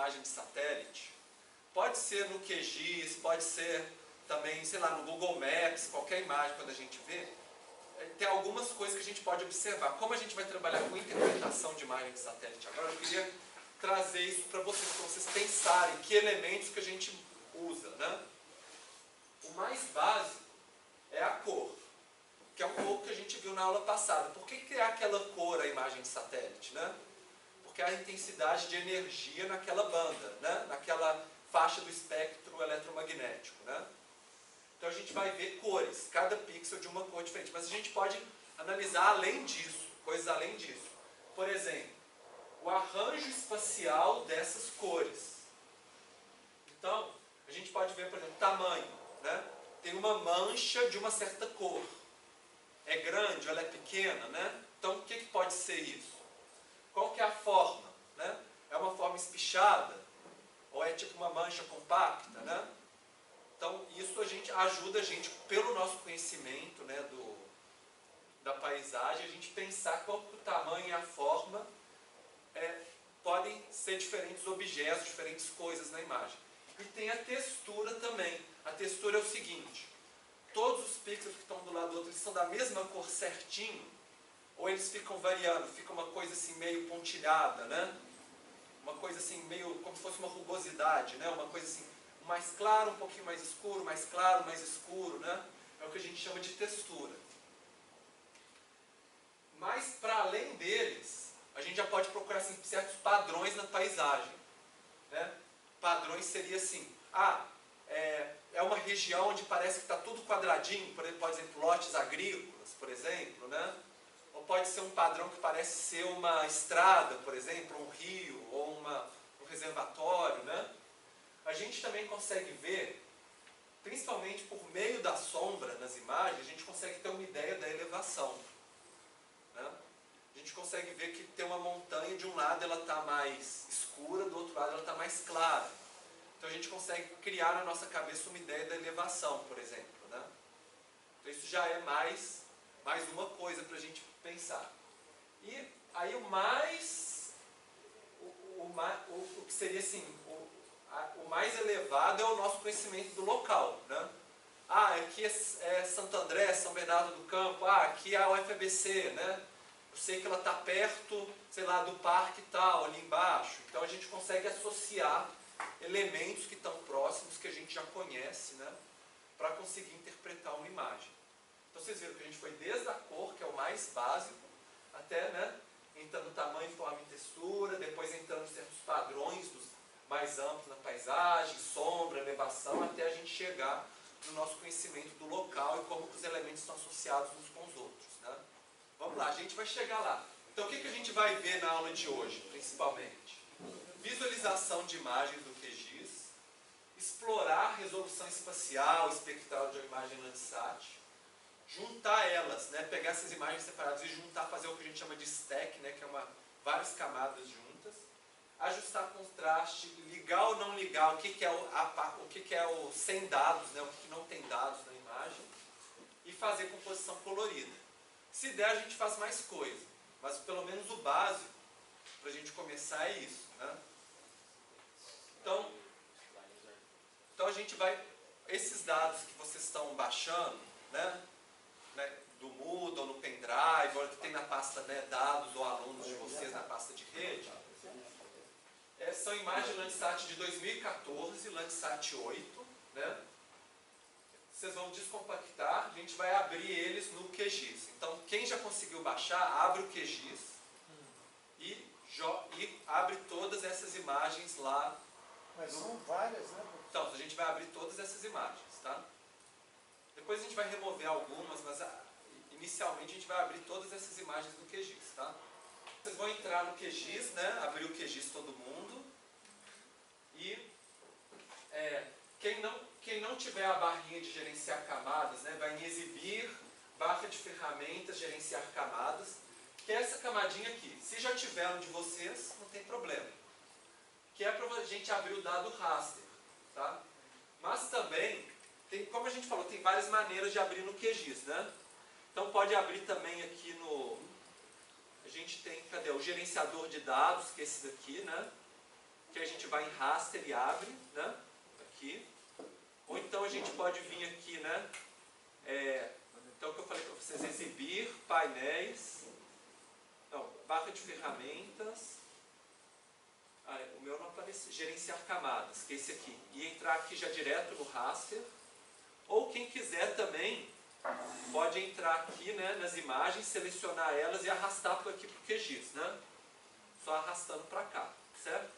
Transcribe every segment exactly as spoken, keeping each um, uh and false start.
imagem de satélite, pode ser no Q G I S, pode ser também, sei lá, no Google Maps, qualquer imagem quando a gente vê, tem algumas coisas que a gente pode observar. Como a gente vai trabalhar com interpretação de imagem de satélite agora, eu queria trazer isso para vocês, para vocês pensarem que elementos que a gente usa, né? O mais básico é a cor, que é um pouco que a gente viu na aula passada. Por que que é aquela cor a imagem de satélite, né? Porque é a intensidade de energia naquela banda, né? Naquela faixa do espectro eletromagnético, né? Então a gente vai ver cores, cada pixel de uma cor diferente. Mas a gente pode analisar além disso, coisas além disso. Por exemplo, o arranjo espacial dessas cores. Então, a gente pode ver, por exemplo, tamanho, né? Tem uma mancha de uma certa cor. É grande ou ela é pequena, né? Então, o que, que pode ser isso? Qual que é a forma, né? É uma forma espichada? Ou é tipo uma mancha compacta, né? Então, isso a gente, ajuda a gente, pelo nosso conhecimento, né, do, da paisagem, a gente pensar qual que o tamanho e a forma é, podem ser diferentes objetos, diferentes coisas na imagem. E tem a textura também. A textura é o seguinte: todos os pixels que estão do lado do outro, eles são da mesma cor certinho, ou eles ficam variando, fica uma coisa assim meio pontilhada, né? Uma coisa assim meio como se fosse uma rugosidade, né? Uma coisa assim, mais claro, um pouquinho mais escuro, mais claro, mais escuro, né? É o que a gente chama de textura. Mas para além deles, a gente já pode procurar assim, certos padrões na paisagem, né? Padrões seria assim, ah, é, é uma região onde parece que está tudo quadradinho, por exemplo, pode exemplo, lotes agrícolas, por exemplo, né? Ou pode ser um padrão que parece ser uma estrada, por exemplo, um rio, ou uma, um reservatório, né? A gente também consegue ver, principalmente por meio da sombra nas imagens, a gente consegue ter uma ideia da elevação, né? A gente consegue ver que tem uma montanha, de um lado ela está mais escura, do outro lado ela está mais clara. Então a gente consegue criar na nossa cabeça uma ideia da elevação, por exemplo, né? Então isso já é mais, mais uma coisa para a gente pensar. E aí o mais, o, o, o, o que seria assim, o, a, o mais elevado é o nosso conhecimento do local, né? Ah, aqui é, é Santo André, São Bernardo do Campo, ah, aqui é a U F A B C, né? Eu sei que ela está perto, sei lá, do parque tal, ali embaixo. Então a gente consegue associar elementos que estão próximos, que a gente já conhece, né? Para conseguir interpretar uma imagem. Então vocês viram que a gente foi desde a cor, que é o mais básico, até, né, entrando tamanho, forma e textura, depois entrando certos padrões dos mais amplos na paisagem, sombra, elevação, até a gente chegar no nosso conhecimento do local e como que os elementos estão associados uns com os outros, né? Vamos lá, a gente vai chegar lá. Então o que, que a gente vai ver na aula de hoje, principalmente? Visualização de imagens do Q G I S, explorar resolução espacial, espectral de uma imagem Landsat, juntar elas, né, pegar essas imagens separadas e juntar, fazer o que a gente chama de stack, né, que é uma, várias camadas juntas, ajustar contraste, ligar ou não ligar, o que, que é o, a, o que, que é o sem dados, né, o que, que não tem dados na imagem, e fazer composição colorida. Se der, a gente faz mais coisa, mas pelo menos o básico para a gente começar é isso, né? Então, então a gente vai, esses dados que vocês estão baixando, né, né, do Moodle, no pendrive, ou que tem na pasta, né, dados ou alunos de vocês na pasta de rede, é, são imagens Landsat de dois mil e quatorze, Landsat oito, né? Vocês vão descompactar, a gente vai abrir eles no Q G I S. Então, quem já conseguiu baixar, abre o Q G I S e, e abre todas essas imagens lá. Mas no... são várias, né? Então, a gente vai abrir todas essas imagens, tá? Depois a gente vai remover algumas, mas a, inicialmente a gente vai abrir todas essas imagens do Q G I S, tá? Vocês vão entrar no Q G I S, né? Abrir o Q G I S todo mundo. E é, quem, não, quem não tiver a barrinha de gerenciar camadas, né, vai em exibir, barra de ferramentas, gerenciar camadas, que é essa camadinha aqui. Se já tiver um de vocês, não tem problema. Que é para a gente abrir o dado raster, tá? Mas também, tem, como a gente falou, tem várias maneiras de abrir no Q G I S, né? Então pode abrir também aqui no... A gente tem, cadê? O gerenciador de dados, que é esse daqui, né? que a gente vai em raster e abre, né? Aqui. Ou então a gente pode vir aqui, né? É, então o que eu falei para vocês, exibir painéis, não, barra de ferramentas, ah, o meu não aparece, gerenciar camadas, que é esse aqui, e entrar aqui já direto no raster, ou quem quiser também, pode entrar aqui, né, nas imagens, selecionar elas e arrastar por aqui para o Q G I S, né? Só arrastando para cá, certo?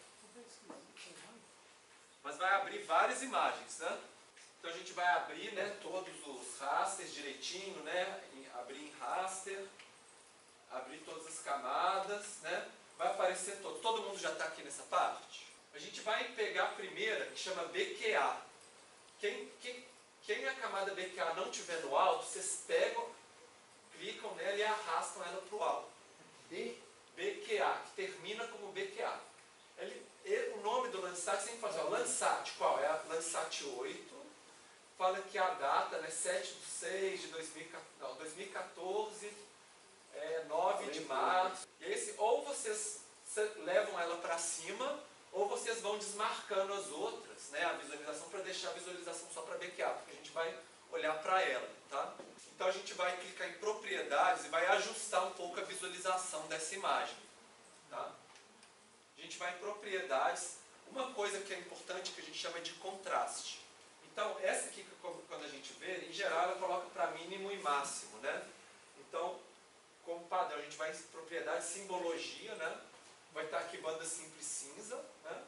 Mas vai abrir várias imagens, né? Então a gente vai abrir, né, todos os rasters direitinho, né? Abrir em raster, abrir todas as camadas, né? Vai aparecer todo. Todo mundo já está aqui nessa parte? A gente vai pegar a primeira, que chama B Q A. Quem, quem, quem a camada B Q A não tiver no alto, vocês pegam, clicam nela e arrastam ela para o alto. B? B Q A, que termina como B Q A. Ele, ele, o nome do Landsat sempre fala assim, ó, Landsat, qual? É a Landsat oito. Fala que a data, né, sete de seis de dois mil e quatorze, é, nove de março. E esse, ou vocês levam ela para cima, ou vocês vão desmarcando as outras, né, a visualização, para deixar a visualização só para B Q A, porque a gente vai olhar para ela, tá? Então a gente vai clicar em propriedades e vai ajustar um pouco a visualização dessa imagem, tá? A gente vai em propriedades, uma coisa que é importante que a gente chama de contraste. Então, essa aqui, quando a gente vê, em geral ela coloca para mínimo e máximo, né? Então, como padrão, a gente vai em propriedade, simbologia, né? Vai estar aqui banda simples cinza, né?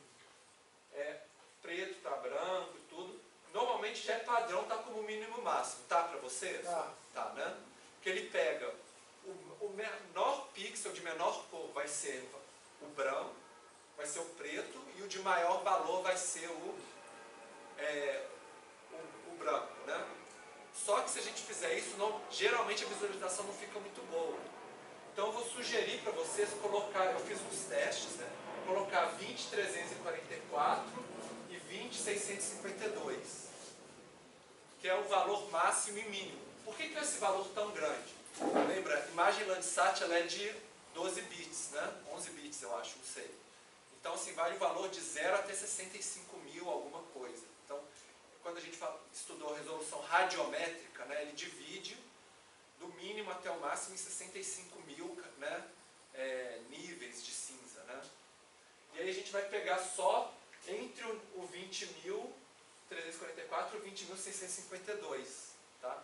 É, preto para branco e tudo. Normalmente já é padrão, tá como mínimo e máximo, tá para vocês? Tá. Tá, né? Porque ele pega o, o menor pixel de menor cor vai ser o branco, vai ser o preto, e o de maior valor vai ser o É, o, o branco, né? Só que se a gente fizer isso, não, geralmente a visualização não fica muito boa. Então eu vou sugerir para vocês colocar, eu fiz uns testes, né? Colocar vinte trezentos e quarenta e quatro e vinte seiscentos e cinquenta e dois, que é o valor máximo e mínimo. Por que que é esse valor tão grande? Lembra, a imagem Landsat ela é de doze bits, né? onze bits eu acho, não sei. Então assim, vale o valor de zero até sessenta e cinco mil alguma coisa. Então, quando a gente fala, estudou a resolução radiométrica, né, ele divide do mínimo até o máximo em sessenta e cinco mil, né, é, níveis de cinza, né? E aí a gente vai pegar só entre o, o vinte mil trezentos e quarenta e quatro e o vinte mil seiscentos e cinquenta e dois, tá?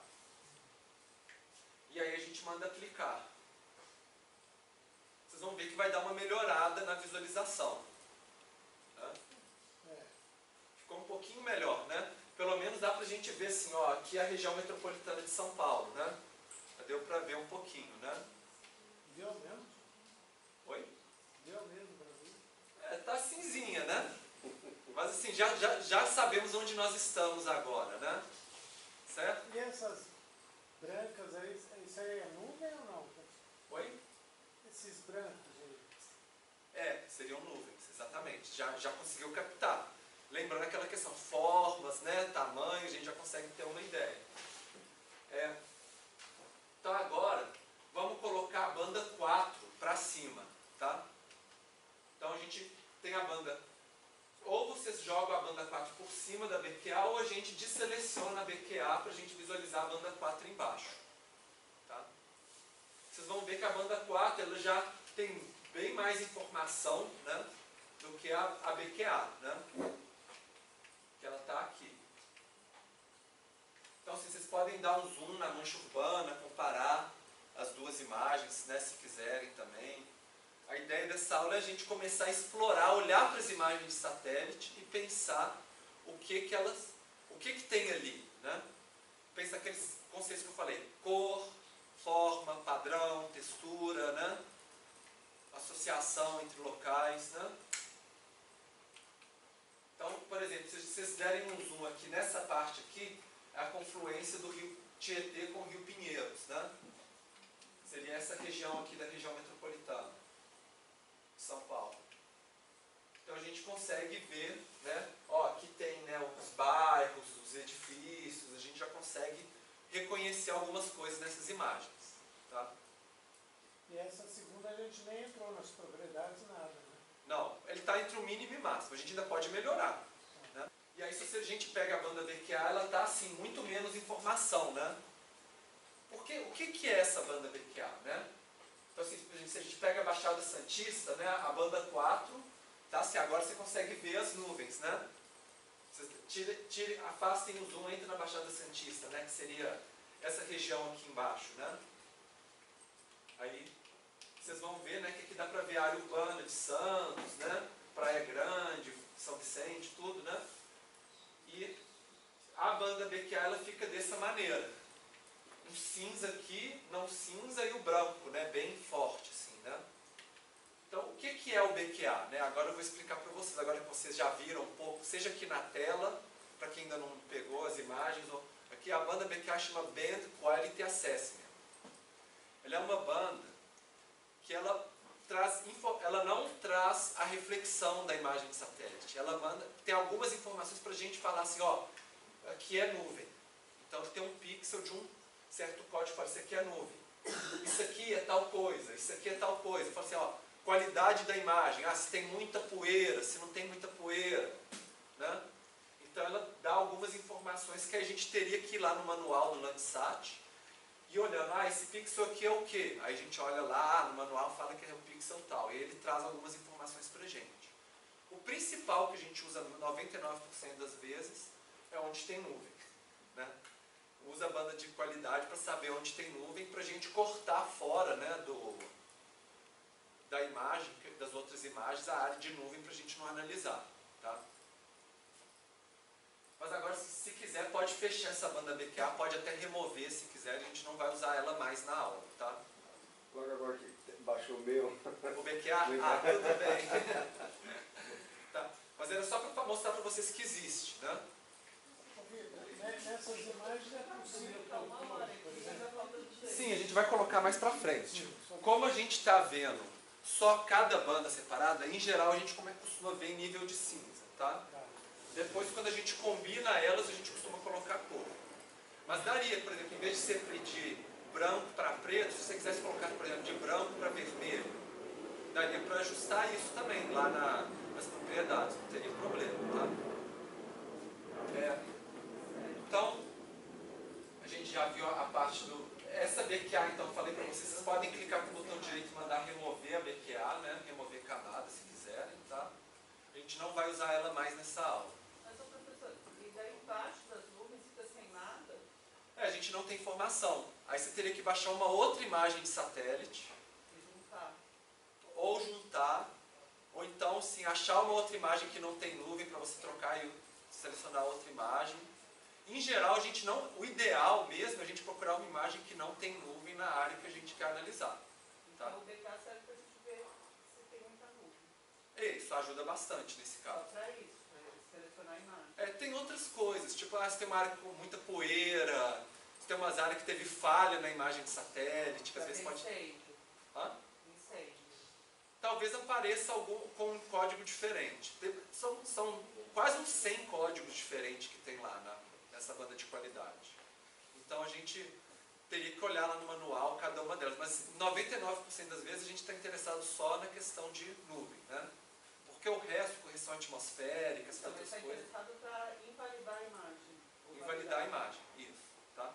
E aí a gente manda aplicar. Vocês vão ver que vai dar uma melhorada na visualização. Né? Ficou um pouquinho melhor, né? Pelo menos dá pra gente ver assim, ó, aqui é a região metropolitana de São Paulo, né? Já deu pra ver um pouquinho, né? Deu mesmo? Oi? Deu mesmo pra ver? É, tá cinzinha, né? Mas assim, já, já, já sabemos onde nós estamos agora, né? Certo? E essas brancas aí, isso aí é nuvem ou não? Oi? Esses brancos aí. É, seriam nuvens, exatamente. Já, já conseguiu captar. Lembrando aquela questão, formas, né, tamanho, a gente já consegue ter uma ideia. É. Então agora, vamos colocar a banda quatro para cima, tá? Então a gente tem a banda, ou vocês jogam a banda quatro por cima da B Q A, ou a gente deseleciona a B Q A para a gente visualizar a banda quatro embaixo. Tá? Vocês vão ver que a banda quatro ela já tem bem mais informação, né, do que a, a B Q A, né? Que ela está aqui. Então, assim, vocês podem dar um zoom na mancha urbana, comparar as duas imagens, né, se quiserem também. A ideia dessa aula é a gente começar a explorar, olhar para as imagens de satélite e pensar o que que elas, o que que tem ali, né? Pensa aqueles conceitos que eu falei, cor, forma, padrão, textura, né? Associação entre locais, né? Então, por exemplo, se vocês derem um zoom aqui nessa parte aqui, é a confluência do rio Tietê com o rio Pinheiros, né? Seria essa região aqui da região metropolitana de São Paulo. Então a gente consegue ver, né? Ó, aqui tem, né, os bairros, os edifícios, a gente já consegue reconhecer algumas coisas nessas imagens, tá? E essa segunda a gente nem entrou nas propriedades, nada, né? Não, ele está está entre o mínimo e o máximo. A gente ainda pode melhorar. Né? E aí, se a gente pega a banda B Q A, ela está assim, muito menos informação. Né? Porque, o que, que é essa banda B Q A? Né? Então, assim, se a gente pega a Baixada Santista, né, a banda quatro, tá? Assim, agora você consegue ver as nuvens. Né? Vocês tire, tire, afastem o zoom, entre na Baixada Santista, né, que seria essa região aqui embaixo. Né? Aí vocês vão ver, né, que aqui dá para ver a área urbana de Santos, né, Praia Grande, São Vicente, tudo. Né? E a banda B Q A ela fica dessa maneira. Um cinza aqui, não cinza, e o branco, né, bem forte. Assim, né? Então, o que, que é o B Q A? Né? Agora eu vou explicar para vocês, agora que vocês já viram um pouco, seja aqui na tela, para quem ainda não pegou as imagens, ou aqui a banda B Q A chama Band Quality Assessment. Ela é uma banda que ela, traz, ela não traz a reflexão da imagem de satélite. Ela manda, tem algumas informações para a gente falar assim, ó, aqui é nuvem. Então tem um pixel de um certo código, fala, isso aqui é nuvem. Isso aqui é tal coisa, isso aqui é tal coisa. Fala assim, ó, qualidade da imagem, ah, se tem muita poeira, se não tem muita poeira. Né? Então ela dá algumas informações que a gente teria que ir lá no manual do Landsat e olhando, ah, esse pixel aqui é o quê? Aí a gente olha lá no manual, fala que é um pixel tal, e ele traz algumas informações pra gente. O principal que a gente usa noventa e nove por cento das vezes é onde tem nuvem. Né? Usa a banda de qualidade para saber onde tem nuvem, para a gente cortar fora, né, do, da imagem, das outras imagens, a área de nuvem para a gente não analisar. Tá? Mas agora, se, se quiser, pode fechar essa banda B Q A, pode até remover se quiser, a gente não vai usar ela mais na aula. Tá? Logo agora que baixou o meu. O B Q A? Ah, tudo bem. Tá. Mas era só para mostrar para vocês que existe. Né? Nessas imagens é possível calcular, por exemplo. Sim, a gente vai colocar mais para frente. Como a gente está vendo só cada banda separada, em geral a gente costuma ver em nível de cinza. Tá? Depois, quando a gente combina elas, a gente costuma colocar cor. Mas daria, por exemplo, em vez de ser de branco para preto, se você quisesse colocar, por exemplo, de branco para vermelho, daria para ajustar isso também lá na, nas propriedades, não teria problema. Tá? É. Então, a gente já viu a parte do... Essa B Q A, então, eu falei para vocês, vocês podem clicar com o botão direito e mandar remover a B Q A, né? Remover camada, se quiserem, tá? A gente não vai usar ela mais nessa aula. Mas, ô professor, e daí embaixo das nuvens fica sem nada? É, a gente não tem informação. Aí você teria que baixar uma outra imagem de satélite. E juntar. Ou juntar, ou então, sim, achar uma outra imagem que não tem nuvem para você trocar e selecionar outra imagem. Em geral, a gente não, o ideal mesmo é a gente procurar uma imagem que não tem nuvem na área que a gente quer analisar. Tá? Então o B Q A serve para a gente ver se tem muita nuvem. Isso ajuda bastante nesse Só caso. para isso, para selecionar a imagem. É, tem outras coisas, tipo, ah, se tem uma área com muita poeira, se tem umas áreas que teve falha na imagem de satélite, que às vezes pode... Incêndio. Hã? Incêndio. Talvez apareça algum com um código diferente. Tem, são, são quase uns cem códigos diferentes que tem lá na, nessa banda de qualidade. Então a gente teria que olhar lá no manual cada uma delas. Mas noventa e nove por cento das vezes a gente está interessado só na questão de nuvem. Né? Porque o resto, correção atmosférica, essas Então, ele outras está coisas... interessado para invalidar a imagem. Ou Invalidar a validar. imagem, isso. Tá?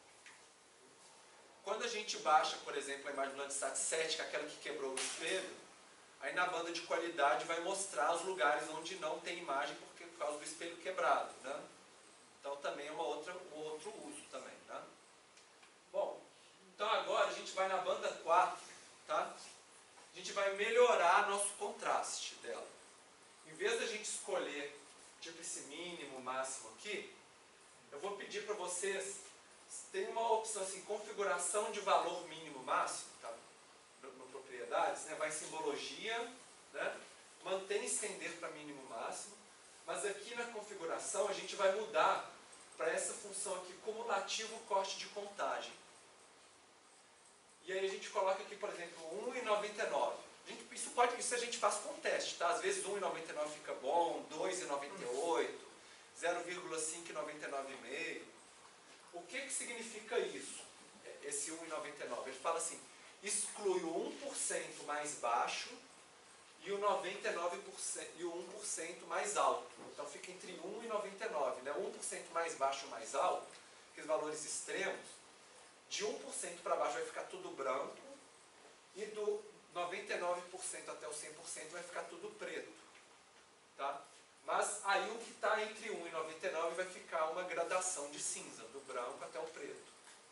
Quando a gente baixa, por exemplo, a imagem do Landsat sete, que é aquela que quebrou o espelho, aí na banda de qualidade vai mostrar os lugares onde não tem imagem porque, por causa do espelho quebrado. Né? Então também é uma outra, um outro uso também. Né? Bom, então agora a gente vai na banda quatro, tá? A gente vai melhorar nosso contraste dela. Em vez da gente escolher tipo esse mínimo, máximo aqui, eu vou pedir para vocês, tem uma opção assim, configuração de valor mínimo máximo, tá? no, no propriedades, né? Vai em simbologia, né? Mantém estender para mínimo máximo, mas aqui na configuração a gente vai mudar para essa função aqui, cumulativo corte de contagem. E aí a gente coloca aqui, por exemplo, um vírgula noventa e nove. Gente, isso, pode, isso a gente faz com teste, tá? Às vezes um vírgula noventa e nove fica bom, dois vírgula noventa e oito, zero vírgula cinco e noventa e nove e meio. O que que significa isso? Esse um vírgula noventa e nove? Ele fala assim, exclui o um por cento mais baixo e o noventa e nove por cento e o um por cento mais alto. Então fica entre um e noventa e nove, né? um por cento mais baixo e mais alto, aqueles valores extremos, de um por cento para baixo vai ficar tudo branco, e do noventa e nove por cento até o cem por cento vai ficar tudo preto. Tá? Mas aí o que está entre um e noventa e nove vai ficar uma gradação de cinza, do branco até o preto.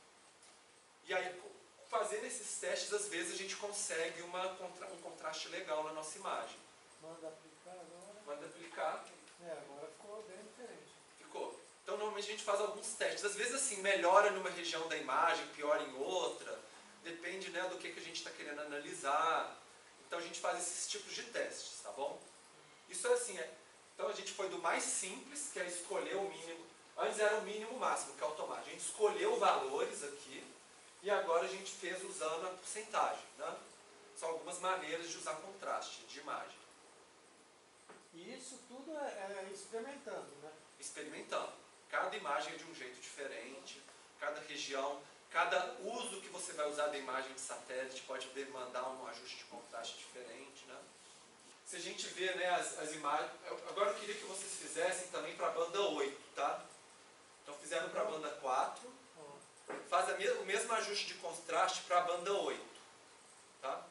E aí, fazendo esses testes, às vezes a gente consegue uma, um contraste legal na nossa imagem. Manda aplicar agora. Manda aplicar. É, agora ficou bem diferente. Ficou. Então, normalmente a gente faz alguns testes. Às vezes, assim, melhora numa região da imagem, piora em outra. Depende, né, do que, que a gente está querendo analisar. Então, a gente faz esses tipos de testes, tá bom? Isso é assim, é... Então, a gente foi do mais simples, que é escolher o mínimo. Antes era o mínimo máximo, que é automático. A gente escolheu valores aqui, e agora a gente fez usando a porcentagem, né? São algumas maneiras de usar contraste de imagem. E isso tudo é, é experimentando, né? Experimentando. Cada imagem é de um jeito diferente, cada região, cada uso que você vai usar da imagem de satélite pode demandar um ajuste de contraste diferente, né? Se a gente vê, né, as, as imagens... Agora eu queria que vocês fizessem também para a banda oito, tá? Então fizeram para a banda quatro, faz a me, o mesmo ajuste de contraste para a banda oito, tá?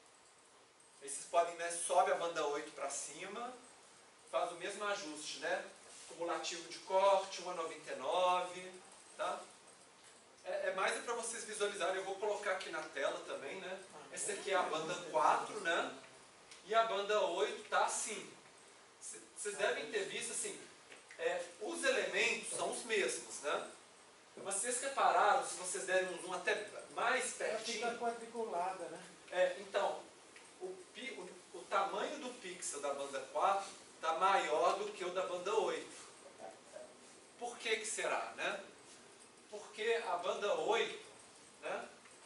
Aí vocês podem, né, sobe a banda oito para cima, faz o mesmo ajuste, né? Cumulativo de corte, um a noventa e nove, tá? É, é mais para vocês visualizarem, eu vou colocar aqui na tela também, né? Essa aqui é a banda quatro, né? E a banda oito tá assim. Vocês devem ter visto, assim, é, os elementos são os mesmos, né? Mas vocês repararam, se vocês derem um zoom até mais pertinho... Fica quadriculada, né? É, então, o, o, o tamanho do pixel da banda quatro está maior do que o da banda oito. Por que que será, né? Porque a banda oito, né,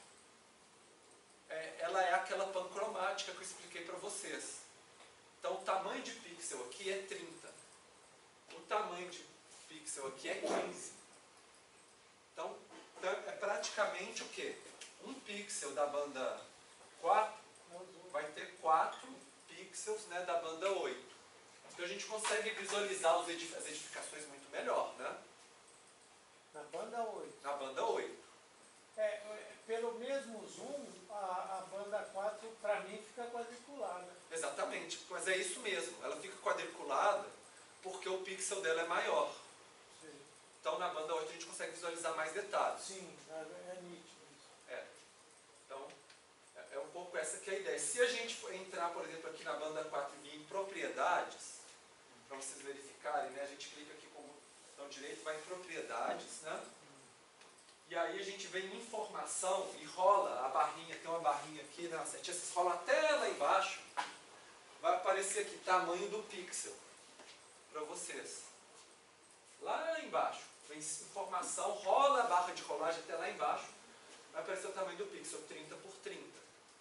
é, ela é aquela pancromática que eu expliquei para vocês. Então, o tamanho de pixel aqui é trinta. O tamanho de pixel aqui é quinze. Então, é praticamente o quê? Um pixel da banda quatro vai ter quatro pixels, né, da banda oito. Então a gente consegue visualizar os edif as edificações muito melhor, né? Na banda oito. Na banda oito. É, é, pelo mesmo zoom, a, a banda quatro para mim fica quadriculada. Exatamente, mas é isso mesmo. Ela fica quadriculada porque o pixel dela é maior. Sim. Então na banda oito a gente consegue visualizar mais detalhes. Sim, é, é nítido isso. É. Então, é, é um pouco essa que é a ideia. Se a gente for entrar, por exemplo, aqui na banda quatro e vir em propriedades, para vocês verificarem, né? A gente clica aqui com o botão direito, vai em propriedades, né? E aí a gente vem em informação e rola a barrinha, tem uma barrinha aqui na setinha, vocês rolam até lá embaixo, vai aparecer aqui tamanho do pixel para vocês. Lá embaixo, vem informação, rola a barra de rolagem até lá embaixo, vai aparecer o tamanho do pixel, trinta por trinta.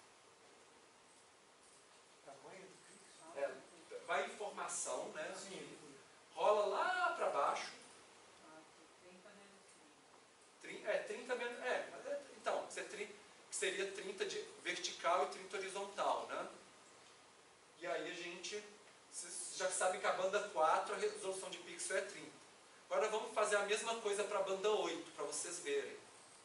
Tamanho do pixel? É, vai informação, né? Sim. Rola lá para baixo. trinta menos trinta. É, trinta menos. É, então, seria trinta de vertical e trinta horizontal, né? E aí a gente. Vocês já sabem que a banda quatro, a resolução de pixel é trinta. Agora vamos fazer a mesma coisa para a banda oito, para vocês verem.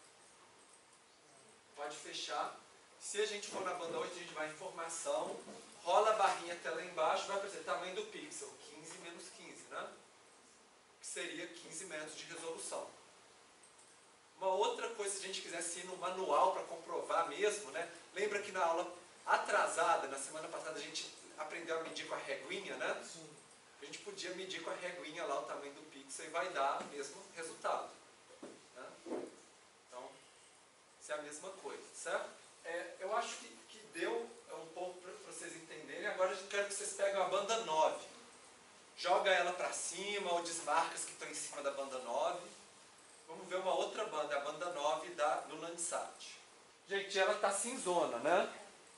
Pode fechar. Se a gente for na banda oito, a gente vai em informação, rola a barrinha até lá embaixo, vai aparecer tamanho do pixel, quinze menos quinze, né? Que seria quinze metros de resolução. Uma outra coisa, se a gente quisesse ir no manual para comprovar mesmo, né? Lembra que na aula atrasada, na semana passada, a gente aprendeu a medir com a reguinha, né? Sim. A gente podia medir com a reguinha lá o tamanho do pixel e vai dar o mesmo resultado, né? Então, isso é a mesma coisa, certo? É, eu acho que, que deu um pouco para vocês entenderem. Agora eu quero que vocês peguem a banda nove. Joga ela para cima ou desmarca as que estão em cima da banda nove. Vamos ver uma outra banda, a banda nove da, do Landsat. Gente, ela está cinzona, né?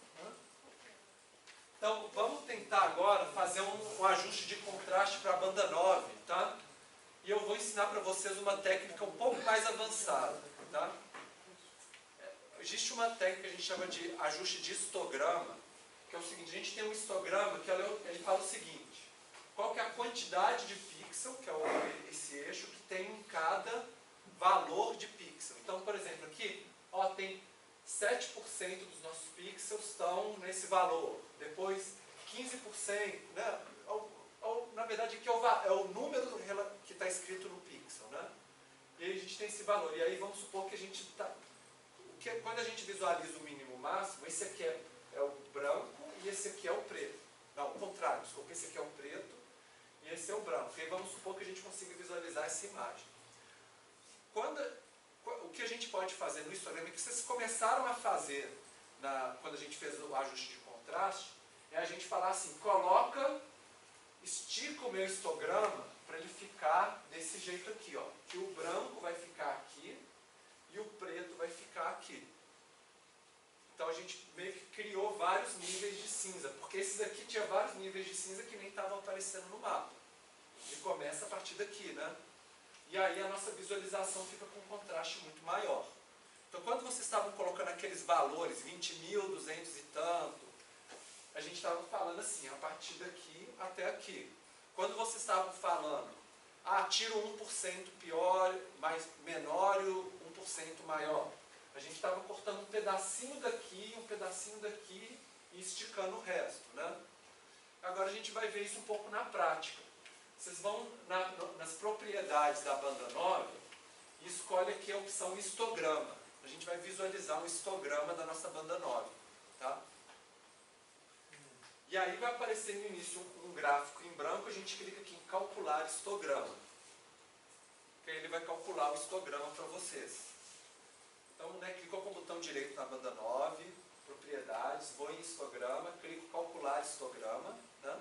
Então, vamos tentar agora fazer um, um ajuste de contraste para a banda nove, tá? E eu vou ensinar para vocês uma técnica um pouco mais avançada, tá? Existe uma técnica que a gente chama de ajuste de histograma, que é o seguinte, a gente tem um histograma que ele fala o seguinte, qual que é a quantidade de pixel, que é esse eixo, que tem em cada valor de pixel. Então, por exemplo, aqui, ó, tem sete por cento dos nossos pixels estão nesse valor, depois quinze por cento, né? Ou, ou, na verdade, aqui é o, é o número que está escrito no pixel, né? E aí a gente tem esse valor, e aí vamos supor que a gente está... Quando a gente visualiza o mínimo máximo, esse aqui é, é o branco e esse aqui é o preto. Não, o contrário, desculpa, esse aqui é o preto e esse é o branco. E aí vamos supor que a gente consiga visualizar essa imagem. Quando, o que a gente pode fazer no histograma, que vocês começaram a fazer na, quando a gente fez o ajuste de contraste, é a gente falar assim, coloca, estica o meu histograma para ele ficar desse jeito aqui, ó, que o branco vai ficar aqui e o preto vai ficar aqui. Então a gente meio que criou vários níveis de cinza, porque esses aqui tinha vários níveis de cinza que nem estavam aparecendo no mapa. E começa a partir daqui, né? E aí a nossa visualização fica com um contraste muito maior. Então quando vocês estavam colocando aqueles valores, vinte mil, duzentos e tanto, a gente estava falando assim, a partir daqui até aqui. Quando vocês estavam falando, ah, tira o um por cento pior, mais menor e o um por cento maior. A gente estava cortando um pedacinho daqui, um pedacinho daqui e esticando o resto, né? Agora a gente vai ver isso um pouco na prática. Vocês vão na, nas propriedades da banda nove e escolhe aqui a opção histograma. A gente vai visualizar um histograma da nossa banda nove, tá? E aí vai aparecer no início um, um gráfico em branco, a gente clica aqui em calcular histograma. Que aí ele vai calcular o histograma para vocês. Então, né, clicou com o botão direito na banda nove, propriedades, vou em histograma, clico calcular histograma, né?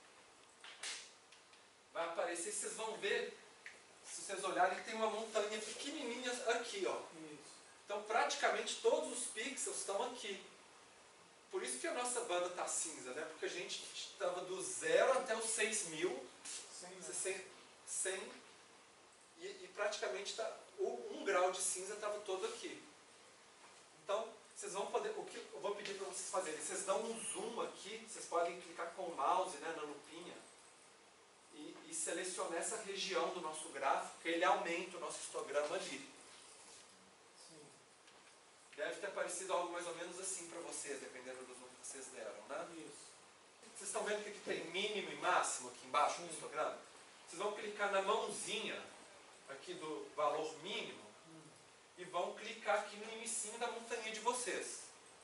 Vai aparecer, vocês vão ver, se vocês olharem, tem uma montanha pequenininha aqui, ó. Então, praticamente todos os pixels estão aqui. Por isso que a nossa banda está cinza, né? Porque a gente estava do zero até os seis mil, cem, e, e praticamente tá, um grau de cinza estava todo aqui. Então, vocês vão poder, o que eu vou pedir para vocês fazerem, vocês dão um zoom aqui, vocês podem clicar com o mouse, né, na lupinha, e, e selecionar essa região do nosso gráfico, que ele aumenta o nosso histograma ali. Sim. Deve ter aparecido algo mais ou menos assim para vocês, dependendo do zoom que vocês deram, né? Isso. Vocês estão vendo que aqui tem mínimo e máximo aqui embaixo no histograma? Vocês vão clicar na mãozinha aqui do valor mínimo e vão clicar aqui no inicinho da montanha de vocês.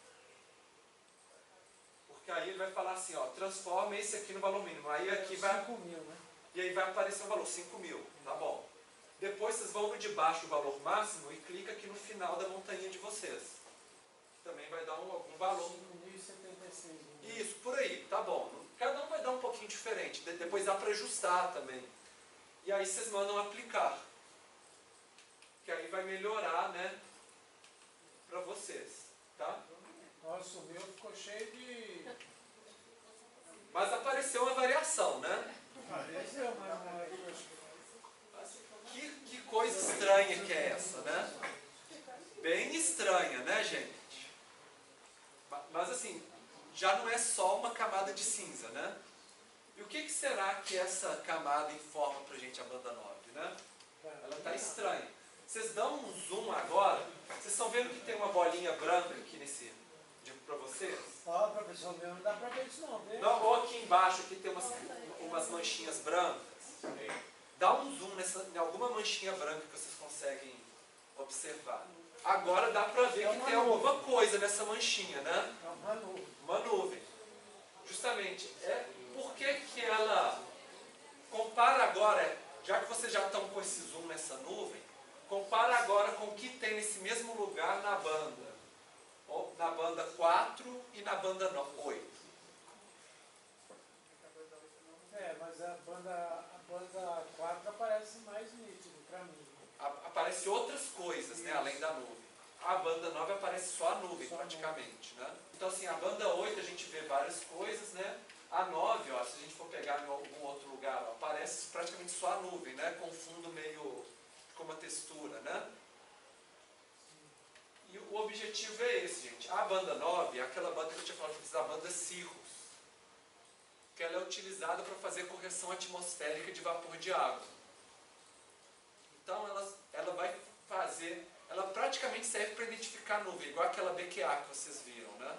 Porque aí ele vai falar assim, ó, transforma esse aqui no valor mínimo. Aí aqui vai... cinco mil, né? E aí vai aparecer o valor, cinco mil, tá bom. Depois vocês vão no de baixo o valor máximo e clica aqui no final da montanha de vocês. Também vai dar um, algum valor. cinco mil e setenta e seis. Né? Isso, por aí, tá bom. Cada um vai dar um pouquinho diferente. De- depois dá para ajustar também. E aí vocês mandam aplicar. Que aí vai melhorar, né, para vocês, tá? Nossa, o meu ficou cheio de... Mas apareceu uma variação, né? Pareceu, mas não é... Que, que coisa estranha que é essa, né? Bem estranha, né, gente? Ma- Mas assim, já não é só uma camada de cinza, né? E o que, que será que essa camada informa pra gente a banda nove, né? Ela está estranha. Vocês dão um zoom agora, vocês estão vendo que tem uma bolinha branca aqui nesse, digo para vocês? Ó, professor, meu, não dá pra ver isso não, vê? Não, ou aqui embaixo aqui tem umas, umas manchinhas brancas. Dá um zoom nessa, em alguma manchinha branca que vocês conseguem observar. Agora dá para ver que tem alguma coisa nessa manchinha, né? É uma nuvem. Uma nuvem. Justamente. É, por que que ela... Compara agora, já que vocês já estão com esse zoom nessa nuvem, compara agora com o que tem nesse mesmo lugar na banda. Ou na banda quatro e na banda oito. É, mas a banda, a banda quatro aparece mais nítido pra mim. A- Aparece outras coisas, né, além da nuvem. A banda nove aparece só a nuvem, Só a praticamente. Né? Então, assim, a banda oito a gente vê várias coisas, né? A nove, ó, se a gente for pegar em algum outro lugar, ó, aparece praticamente só a nuvem, né? Com fundo meio com uma textura, né? E o o objetivo é esse, gente. A banda nove é aquela banda que eu tinha falado para vocês, a banda Cirrus, que ela é utilizada para fazer correção atmosférica de vapor de água. Então ela, ela vai fazer, ela praticamente serve para identificar nuvem, igual aquela B Q A que vocês viram, né?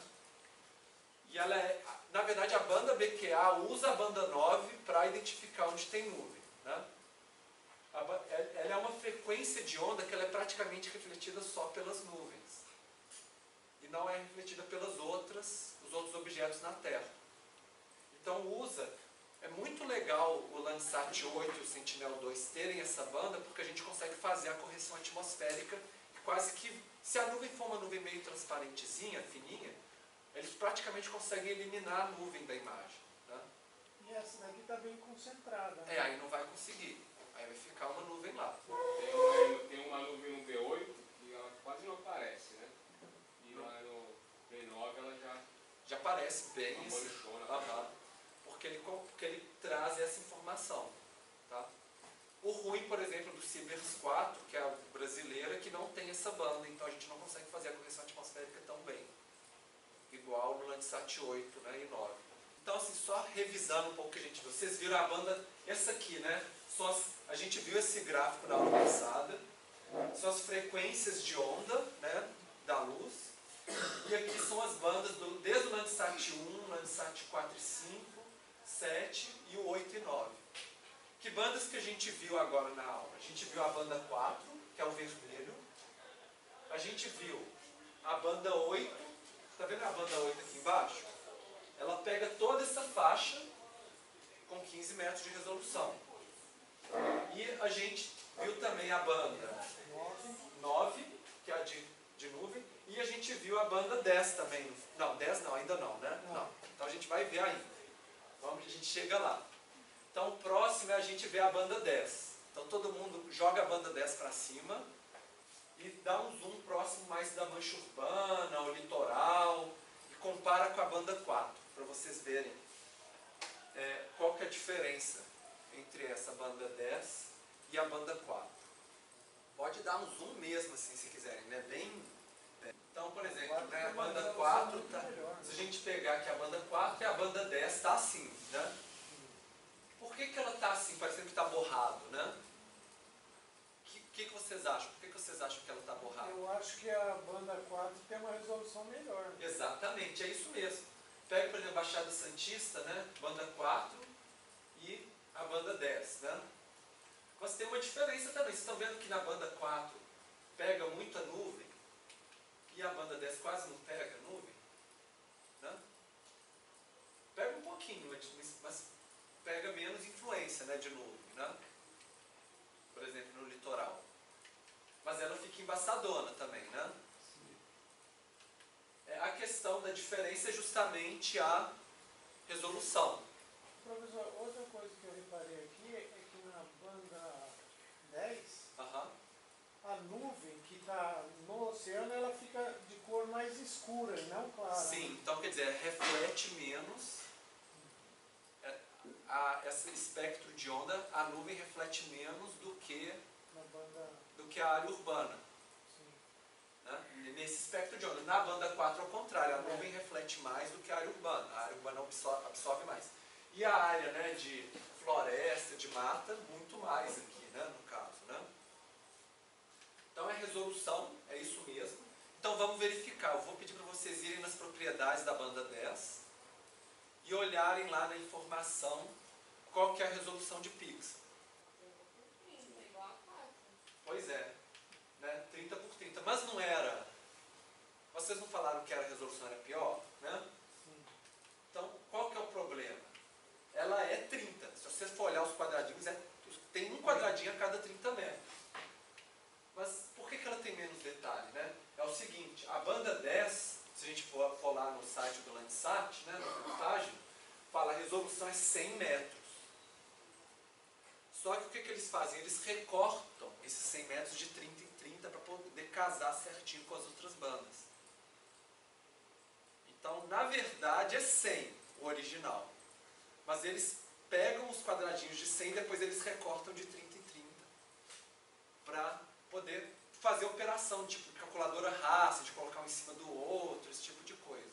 E ela é, na verdade a banda B Q A usa a banda nove para identificar onde tem nuvem, né? Ela é uma frequência de onda que ela é praticamente refletida só pelas nuvens e não é refletida pelas outras, os outros objetos na Terra. Então usa, é muito legal o Landsat oito e o Sentinel dois terem essa banda, porque a gente consegue fazer a correção atmosférica e quase que, se a nuvem for uma nuvem meio transparentezinha, fininha, eles praticamente conseguem eliminar a nuvem da imagem, né? E essa daqui está bem concentrada, né? É, aí não vai conseguir. Aí vai ficar uma nuvem lá. Tem uma, tem uma nuvem no B oito que ela quase não aparece, né? E lá no B nove ela já... Já aparece bem uma isso. manchona. Aham. Porque ele, porque ele traz essa informação. Tá? O ruim, por exemplo, do Cibers quatro, que é a brasileira, é que não tem essa banda, então a gente não consegue fazer a correção atmosférica tão bem. Igual no Landsat oito, né, e nove. Então, assim, só revisando um pouco o que a gente viu. Vocês viram a banda, essa aqui, né? São as, a gente viu esse gráfico na aula passada. São as frequências de onda, né, da luz. E aqui são as bandas, do, desde o Landsat um, Landsat quatro e cinco, sete e o oito e nove. Que bandas que a gente viu agora na aula? A gente viu a banda quatro, que é o vermelho. A gente viu a banda oito. Está vendo a banda oito aqui embaixo? Ela pega toda essa faixa com quinze metros de resolução. E a gente viu também a banda nove, que é a de, de nuvem, e a gente viu a banda dez também. Não, dez não, ainda não, né? Não. Então a gente vai ver ainda. Vamos, a gente chega lá. Então o próximo é a gente ver a banda dez. Então todo mundo joga a banda dez para cima e dá um zoom próximo mais da mancha urbana, o litoral, e compara com a banda quatro, para vocês verem é, qual que é a diferença entre essa banda dez e a banda quatro. Pode dar um zoom mesmo, assim, se quiserem, né? Bem... Então, por exemplo, né, a banda quatro, tá, se a gente pegar aqui a banda quatro e a banda dez está assim, né? Por que que ela está assim, parecendo que está borrado, né? O que, que, que vocês acham? Por que, que vocês acham que ela está borrada? Eu acho que a banda quatro tem uma resolução melhor. Né? Exatamente, é isso mesmo. Pega, por exemplo, a Baixada Santista, né? Banda quatro e a banda dez, né? Mas tem uma diferença também. Vocês estão vendo que na banda quatro pega muita nuvem e a banda dez quase não pega nuvem? Né? Pega um pouquinho, mas pega menos influência, né, de nuvem, né? Por exemplo, no litoral. Mas ela fica embaçadona também, né? É, a questão da diferença é justamente a resolução. Professor, outra coisa que eu reparei aqui é que na banda dez, Uhum. a nuvem que está no oceano, ela fica de cor mais escura e não clara. Sim, então quer dizer, reflete menos, é, a, esse espectro de onda, a nuvem reflete menos do que, Na banda... do que a área urbana. Sim. Né? Nesse espectro de onda. Na banda quatro, ao contrário, a nuvem reflete mais do que a área urbana. A área urbana absorve, absorve mais. E a área, né, de floresta, de mata, muito mais aqui, né, no caso. Né? Então é resolução, é isso mesmo. Então vamos verificar. Eu vou pedir para vocês irem nas propriedades da banda dez e olharem lá na informação qual que é a resolução de pixel. trinta, igual a quatro. Pois é, né, trinta por trinta. Mas não era... Vocês não falaram que a resolução era pior? Né? Sim. Então, qual que é o problema? Ela é trinta. Se você for olhar os quadradinhos, é, tem um quadradinho a cada trinta metros. Mas por que que ela tem menos detalhe? Né? É o seguinte, a banda dez, se a gente for, for lá no site do Landsat, né, na reportagem, fala a resolução é cem metros. Só que o que que eles fazem? Eles recortam esses cem metros de trinta em trinta para poder casar certinho com as outras bandas. Então, na verdade, é cem o original. Mas eles pegam os quadradinhos de cem e depois eles recortam de trinta em trinta para poder fazer operação, tipo calculadora raça, de colocar um em cima do outro, esse tipo de coisa.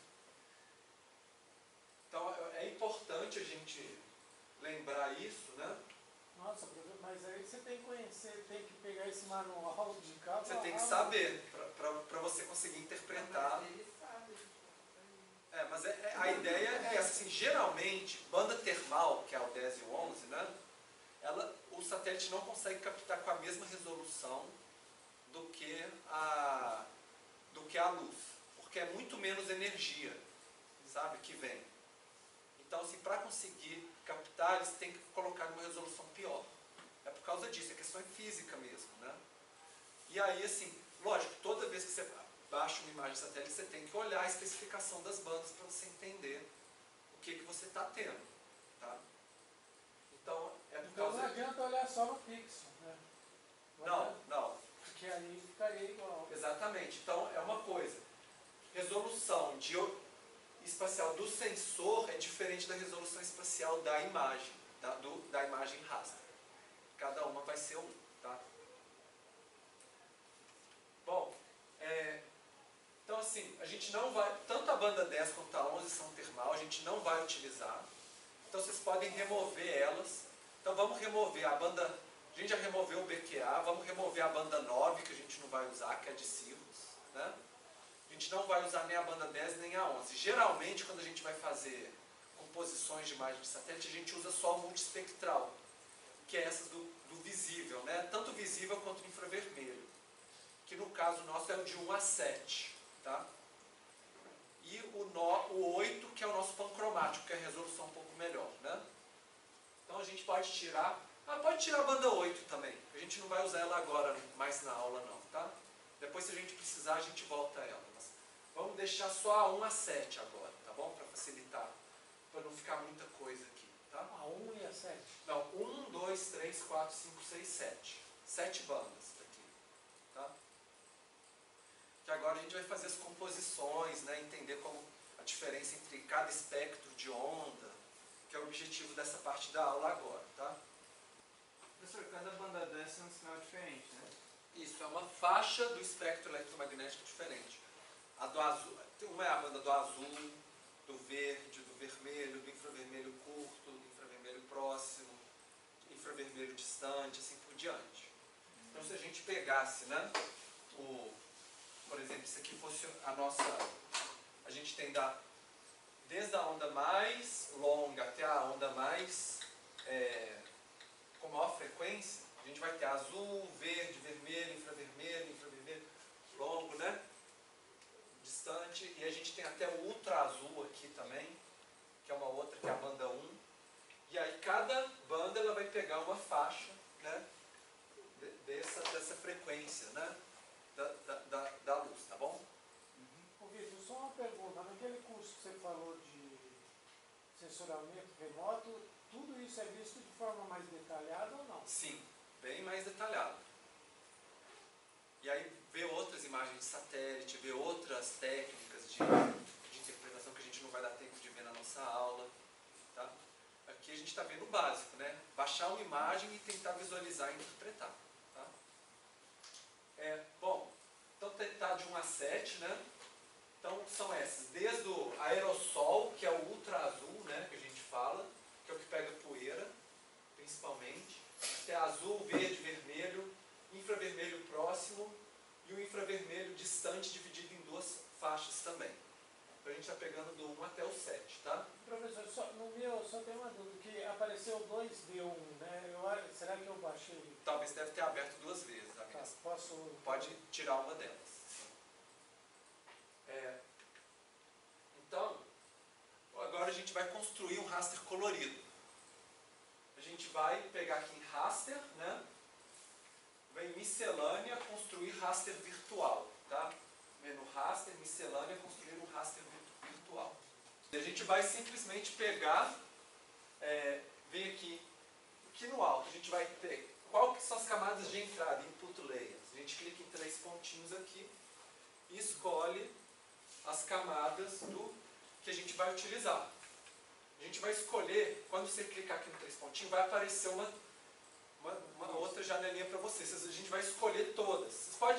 Então é importante a gente lembrar isso, né? Nossa, professor, mas aí você tem que conhecer, tem que pegar esse manual de cabo. Você tem que saber, para você conseguir interpretar. Mas ele sabe. É, mas é, é, a ideia é essa, assim, geralmente, banda termal, que é o dez e o onze, né? Ela, o satélite não consegue captar com a mesma resolução do que a, do que a luz, porque é muito menos energia, sabe, que vem. Então, assim, para conseguir captar, eles têm que colocar numa resolução pior. É por causa disso, é questão física mesmo, né? E aí, assim, lógico, toda vez que você baixa uma imagem de satélite, você tem que olhar a especificação das bandas para você entender o que, que você está tendo, tá? Então, é por Então causa não adianta olhar só no pixel, né? Não, adianta, não. porque aí ficaria igual. Exatamente. Então, é uma coisa. Resolução de, espacial do sensor é diferente da resolução espacial da imagem, da, do, da imagem raster. Cada uma vai ser um, tá? Bom, é, então assim, a gente não vai, tanto a banda dez quanto a onze são termal, a gente não vai utilizar. Então vocês podem remover elas. Então vamos remover a banda, a gente já removeu o B Q A, vamos remover a banda nove, que a gente não vai usar, que é de Cirrus, né? A gente não vai usar nem a banda dez nem a onze. Geralmente, quando a gente vai fazer composições de imagem de satélite, a gente usa só o multispectral, que é essas do, do visível, né? Tanto visível quanto infravermelho, que no caso nosso é o de um a sete, tá? E o, no, o oito, que é o nosso pancromático, que é a resolução um pouco melhor, né? Então a gente pode tirar, ah, pode tirar a banda oito também, a gente não vai usar ela agora mais na aula não, tá? Depois, se a gente precisar, a gente volta a ela. Mas vamos deixar só a um a sete agora, tá bom? Para facilitar, para não ficar muita coisa aqui, tá? A um e a sete. Não, um, dois, três, quatro, cinco, seis, sete. Sete bandas aqui, tá? Que agora a gente vai fazer as composições, né? Entender como a diferença entre cada espectro de onda, que é o objetivo dessa parte da aula agora, tá? Professor, cada banda dessa é um sinal diferente, né? Isso, é uma faixa do espectro eletromagnético diferente. A do azul, uma é a banda do azul, do verde, do vermelho, do infravermelho curto, do infravermelho próximo, do infravermelho distante, assim por diante. Então, se a gente pegasse, né, o, por exemplo, se aqui fosse a nossa, a gente tem da, desde a onda mais longa até a onda mais, é, com maior frequência, a gente vai ter azul, verde, vermelho, infravermelho, infravermelho, longo, né? Distante. E a gente tem até o ultra azul aqui também, que é uma outra, que é a banda um. E aí cada banda ela vai pegar uma faixa, né? Dessa, dessa frequência, né? Da, da, da, da luz, tá bom? Ô Vitor, só uma pergunta. Naquele curso que você falou de sensoramento remoto, tudo isso é visto de forma mais detalhada ou não? Sim, bem mais detalhado. E aí ver outras imagens de satélite, ver outras técnicas de, de interpretação que a gente não vai dar tempo de ver na nossa aula. Tá? Aqui a gente está vendo o básico, né? Baixar uma imagem e tentar visualizar e interpretar. Tá? É, bom, então está de um a sete, né? Então são essas, desde o aerossol, que é o ultra azul, né, que a gente fala, que é o que pega poeira, principalmente, até azul, verde, vermelho, infravermelho próximo e o infravermelho distante dividido em duas faixas também. Então a gente está pegando do um até o sete, tá? Professor, só, no meu só tem uma dúvida, que apareceu dois D um, né? Eu, será que eu baixei? Talvez deve ter aberto duas vezes a Tá, mesa. posso... Pode tirar uma delas. É, então, agora a gente vai construir um raster colorido. A gente vai pegar aqui em raster, né? Vai em miscelânea, construir raster virtual, tá? Menu raster, miscelânea, construir um raster virtual. E a gente vai simplesmente pegar, é, vem aqui, aqui no alto, a gente vai ter, qual que são as camadas de entrada, input layers. A gente clica em três pontinhos aqui e escolhe as camadas do que a gente vai utilizar. A gente vai escolher, quando você clicar aqui no três pontinhos, vai aparecer uma, uma, uma outra janelinha para vocês. A gente vai escolher todas. Vocês podem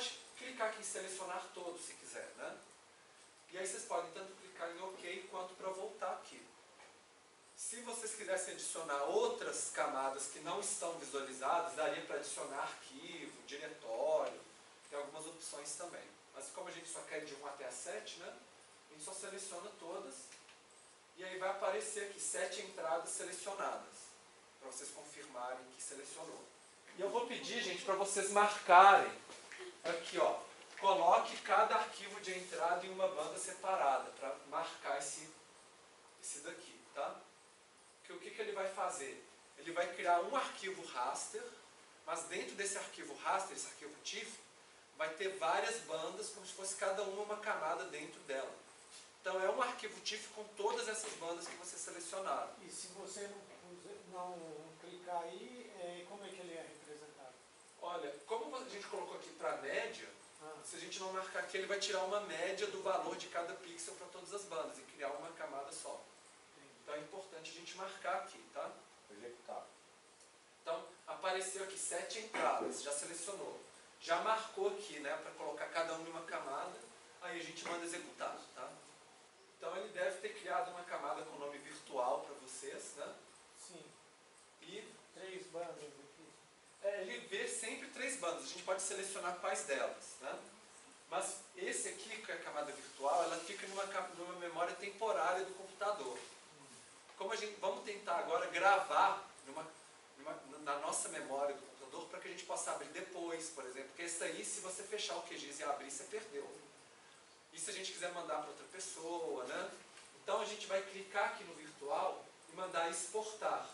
clicar aqui em selecionar todos, se quiser, né? E aí vocês podem tanto clicar em OK, quanto para voltar aqui. Se vocês quisessem adicionar outras camadas que não estão visualizadas, daria para adicionar arquivo, diretório, tem algumas opções também. Mas como a gente só quer de um até a sete, né? A gente só seleciona todas, e aí vai aparecer aqui sete entradas selecionadas, para vocês confirmarem que selecionou. E eu vou pedir, gente, para vocês marcarem, aqui ó, coloque cada arquivo de entrada em uma banda separada, para marcar esse, esse daqui, tá? Que o que, que ele vai fazer? Ele vai criar um arquivo raster, mas dentro desse arquivo raster, esse arquivo T I F, vai ter várias bandas, como se fosse cada uma uma camada dentro dela. Então é um arquivo T I F com todas essas bandas que vocês selecionaram. E se você não, não clicar aí, é, como é que ele é representado? Olha, como a gente colocou aqui para média, Ah. se a gente não marcar aqui, ele vai tirar uma média do valor de cada pixel para todas as bandas e criar uma camada só. Então é importante a gente marcar aqui, tá? Executar. Então, apareceu aqui sete entradas, já selecionou. Já marcou aqui, né, para colocar cada uma em uma camada, aí a gente manda executar, tá? Então ele deve ter criado uma camada com nome virtual para vocês, né? Sim. E Três bandas aqui. é, ele vê sempre três bandas, a gente pode selecionar quais delas, né? Mas esse aqui, que é a camada virtual, ela fica numa, numa memória temporária do computador. Como a gente, vamos tentar agora gravar numa, numa, na nossa memória do computador para que a gente possa abrir depois, por exemplo. Porque esse aí, se você fechar o Q G I S e abrir, você perdeu. E se a gente quiser mandar para outra pessoa, né? Então a gente vai clicar aqui no virtual e mandar exportar.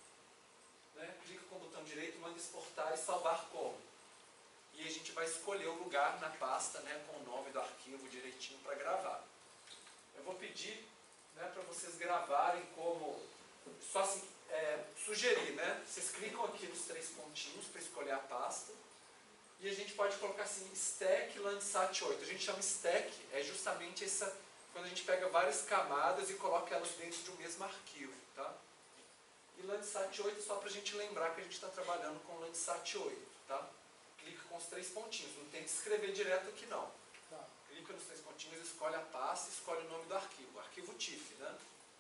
Né? Clica com o botão direito, manda exportar e salvar como. E a gente vai escolher o lugar na pasta, né, com o nome do arquivo direitinho para gravar. Eu vou pedir, né, para vocês gravarem como, só assim, é, sugerir, né? Vocês clicam aqui nos três pontinhos para escolher a pasta, e a gente pode colocar assim, stack Landsat oito. A gente chama stack, é justamente essa, quando a gente pega várias camadas e coloca elas dentro de um mesmo arquivo, tá? E Landsat oito só para a gente lembrar que a gente está trabalhando com Landsat oito, tá? Clica com os três pontinhos, não tem que escrever direto aqui não. Tá. Clica nos três pontinhos, escolhe a pasta e escolhe o nome do arquivo, arquivo T I F, né?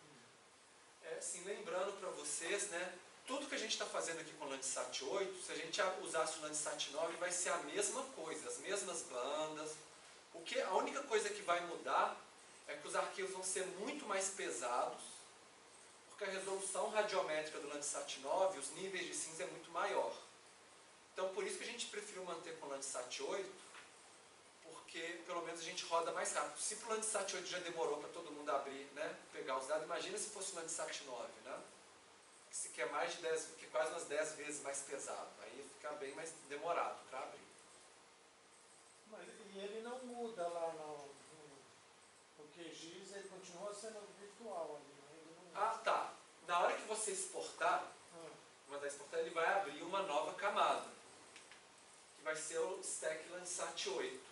É, assim, lembrando para vocês, né, tudo que a gente está fazendo aqui com o Landsat oito, se a gente usasse o Landsat nove, vai ser a mesma coisa, as mesmas bandas. O que, a única coisa que vai mudar é que os arquivos vão ser muito mais pesados, porque a resolução radiométrica do Landsat nove, os níveis de cinza é muito maior. Então, por isso que a gente preferiu manter com o Landsat oito, porque pelo menos a gente roda mais rápido. Se o Landsat oito já demorou para todo mundo abrir, né, pegar os dados, imagina se fosse o Landsat nove, né? Que é mais de dez, que é quase umas dez vezes mais pesado. Aí fica bem mais demorado para abrir. Mas e ele não muda lá no, no, no Q G I S, ele continua sendo virtual ali, né? Ele não muda. Ah, tá. Na hora que você exportar, Ah. mandar exportar, ele vai abrir uma nova camada, que vai ser o stack Landsat oito.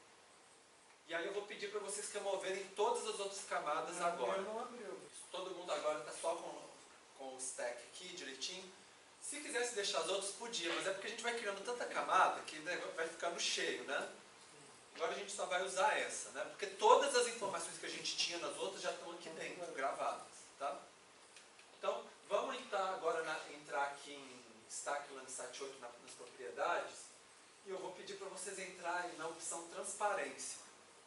E aí eu vou pedir para vocês removerem todas as outras camadas Não, agora. ele não abriu. Todo mundo agora está só com, com o stack aqui direitinho. Se quisesse deixar as outras, podia, mas é porque a gente vai criando tanta camada que vai ficando cheio, né? Agora a gente só vai usar essa, né? Porque todas as informações que a gente tinha nas outras já estão aqui dentro, gravadas, tá? Então, vamos entrar agora na, entrar aqui em Stack Landsat oito na, nas propriedades, e eu vou pedir para vocês entrarem na opção transparência.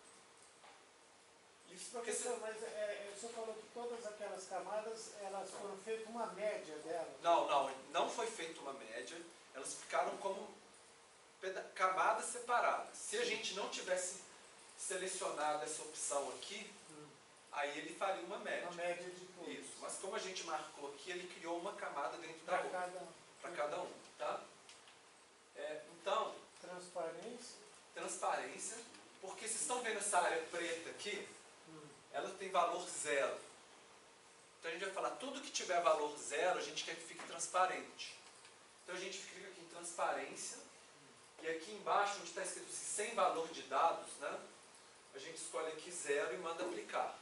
Isso porque Professor, mas é, é, o senhor falou que todas aquelas camadas, elas foram feitas uma média delas. Não, não, não foi feita uma média, elas ficaram como camadas separadas. Se a gente não tivesse selecionado essa opção aqui, Hum. aí ele faria uma média. Uma média de todos. Isso, mas como a gente marcou aqui, ele criou uma camada dentro da Para outra, cada um. para cada um, tá? É, então, Transparência. transparência, porque vocês estão vendo essa área preta aqui, Hum. ela tem valor zero. Então a gente vai falar, tudo que tiver valor zero, a gente quer que fique transparente. Então a gente clica aqui em transparência, e aqui embaixo, onde está escrito assim, sem valor de dados, né, a gente escolhe aqui zero e manda aplicar.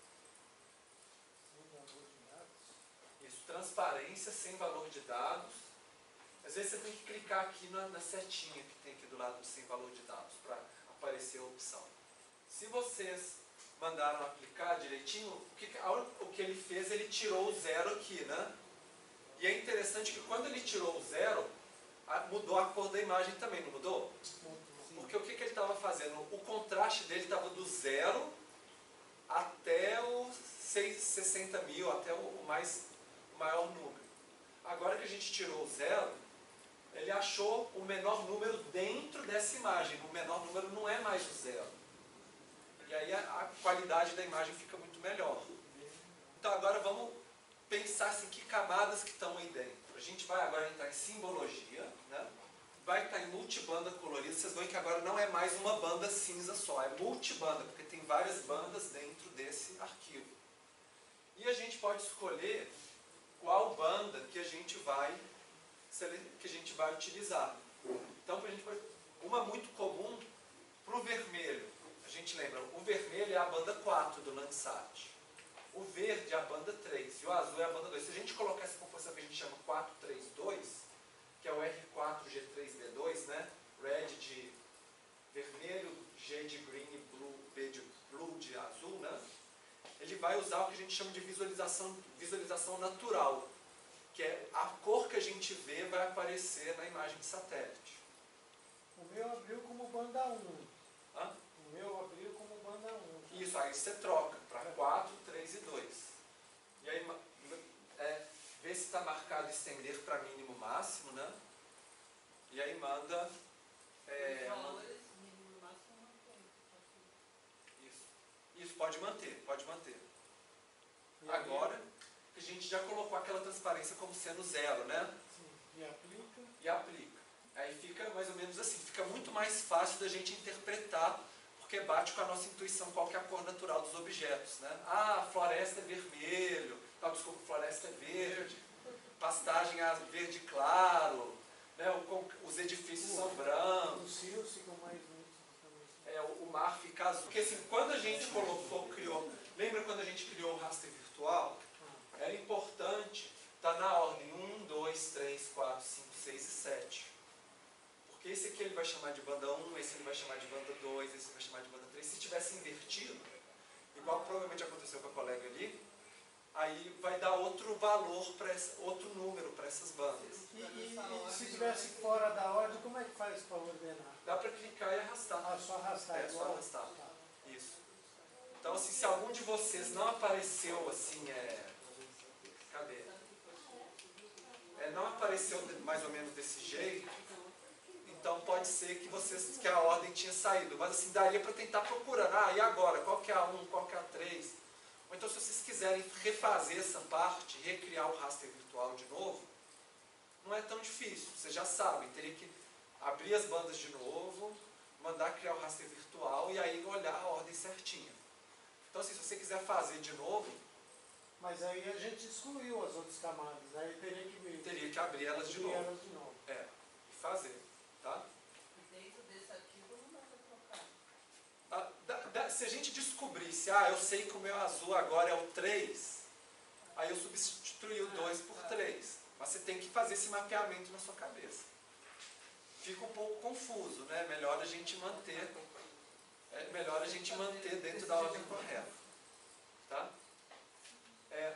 Sem valor de dados. Isso, transparência sem valor de dados. Às vezes você tem que clicar aqui na, na setinha que tem aqui do lado do sem valor de dados, para aparecer a opção. Se vocês mandaram aplicar direitinho, o que, o que ele fez, ele tirou o zero aqui, né? E é interessante que quando ele tirou o zero, mudou a cor da imagem também, não mudou? Porque o que, que ele estava fazendo? O contraste dele estava do zero até os sessenta mil, até o mais, o maior número. Agora que a gente tirou o zero, ele achou o menor número dentro dessa imagem. O menor número não é mais o zero. E aí a, a qualidade da imagem fica muito melhor. Então agora vamos pensar assim, que camadas que estão aí dentro. A gente vai agora entrar em simbologia, né? Vai estar em multibanda colorida. Vocês veem que agora não é mais uma banda cinza só, é multibanda, porque tem várias bandas dentro desse arquivo. E a gente pode escolher qual banda que a gente vai, que a gente vai utilizar. Então, a gente pode, uma muito comum para o vermelho. A gente lembra, o vermelho é a banda quatro do Landsat. O verde é a banda três e o azul é a banda dois. Se a gente colocar essa composição que a gente chama quatro três dois, que é o R quatro G três B dois, né? Red de vermelho, G de green, blue, B de blue de azul, né? Ele vai usar o que a gente chama de visualização, visualização natural, que é a cor que a gente vê vai aparecer na imagem de satélite. O meu abriu como banda um. Hã? O meu abriu como banda um. Isso, aí você troca para quatro, três e dois. E aí, é, vê se está marcado estender para mínimo máximo, né? E aí manda... É, isso. Isso, pode manter, pode manter. Agora, a gente já colocou aquela transparência como sendo zero, né? Sim. E aplica. E aplica. Aí fica mais ou menos assim, fica muito mais fácil da gente interpretar, porque bate com a nossa intuição qual que é a cor natural dos objetos, né? Ah, a floresta é vermelho, ah, desculpa, floresta é verde, pastagem é verde claro, né? O, os edifícios o, são brancos. Os rios ficam mais nítidos também. É, o, o mar fica azul. Porque assim, quando a gente colocou, criou, lembra quando a gente criou o raster virtual? Era importante estar na ordem um, dois, três, quatro, cinco, seis e sete. Porque esse aqui ele vai chamar de banda um, esse ele vai chamar de banda dois, esse vai chamar de banda três. Se tivesse invertido, igual provavelmente aconteceu com a colega ali, aí vai dar outro valor, pra essa, outro número para essas bandas. E, e, e se tivesse fora da ordem, como é que faz para ordenar? Dá para clicar e arrastar. Ah, só arrastar. É, igual. só arrastar. Isso. Então, assim, se algum de vocês não apareceu assim, é... Cadê? É, não apareceu mais ou menos desse jeito, então pode ser que, vocês, que a ordem tinha saído. Mas assim, daria para tentar procurar. Ah, e agora? Qual que é a um? Qual que é a três? Ou então, se vocês quiserem refazer essa parte, recriar o raster virtual de novo, não é tão difícil. Vocês já sabem, teria que abrir as bandas de novo, mandar criar o raster virtual e aí olhar a ordem certinha. Então, assim, se você quiser fazer de novo... Mas aí a gente excluiu as outras camadas, aí teria que ver. Teria que abrir elas de abrir novo. Elas de novo. É, e fazer, tá? Dentro desse arquivo não dá para trocar. Ah, dá, dá, se a gente descobrisse, ah, eu sei que o meu azul agora é o três, aí eu substituí o dois por três. Mas você tem que fazer esse mapeamento na sua cabeça. Fica um pouco confuso, né? Melhor a gente manter, é melhor a gente manter dentro da ordem correta. Tá? É.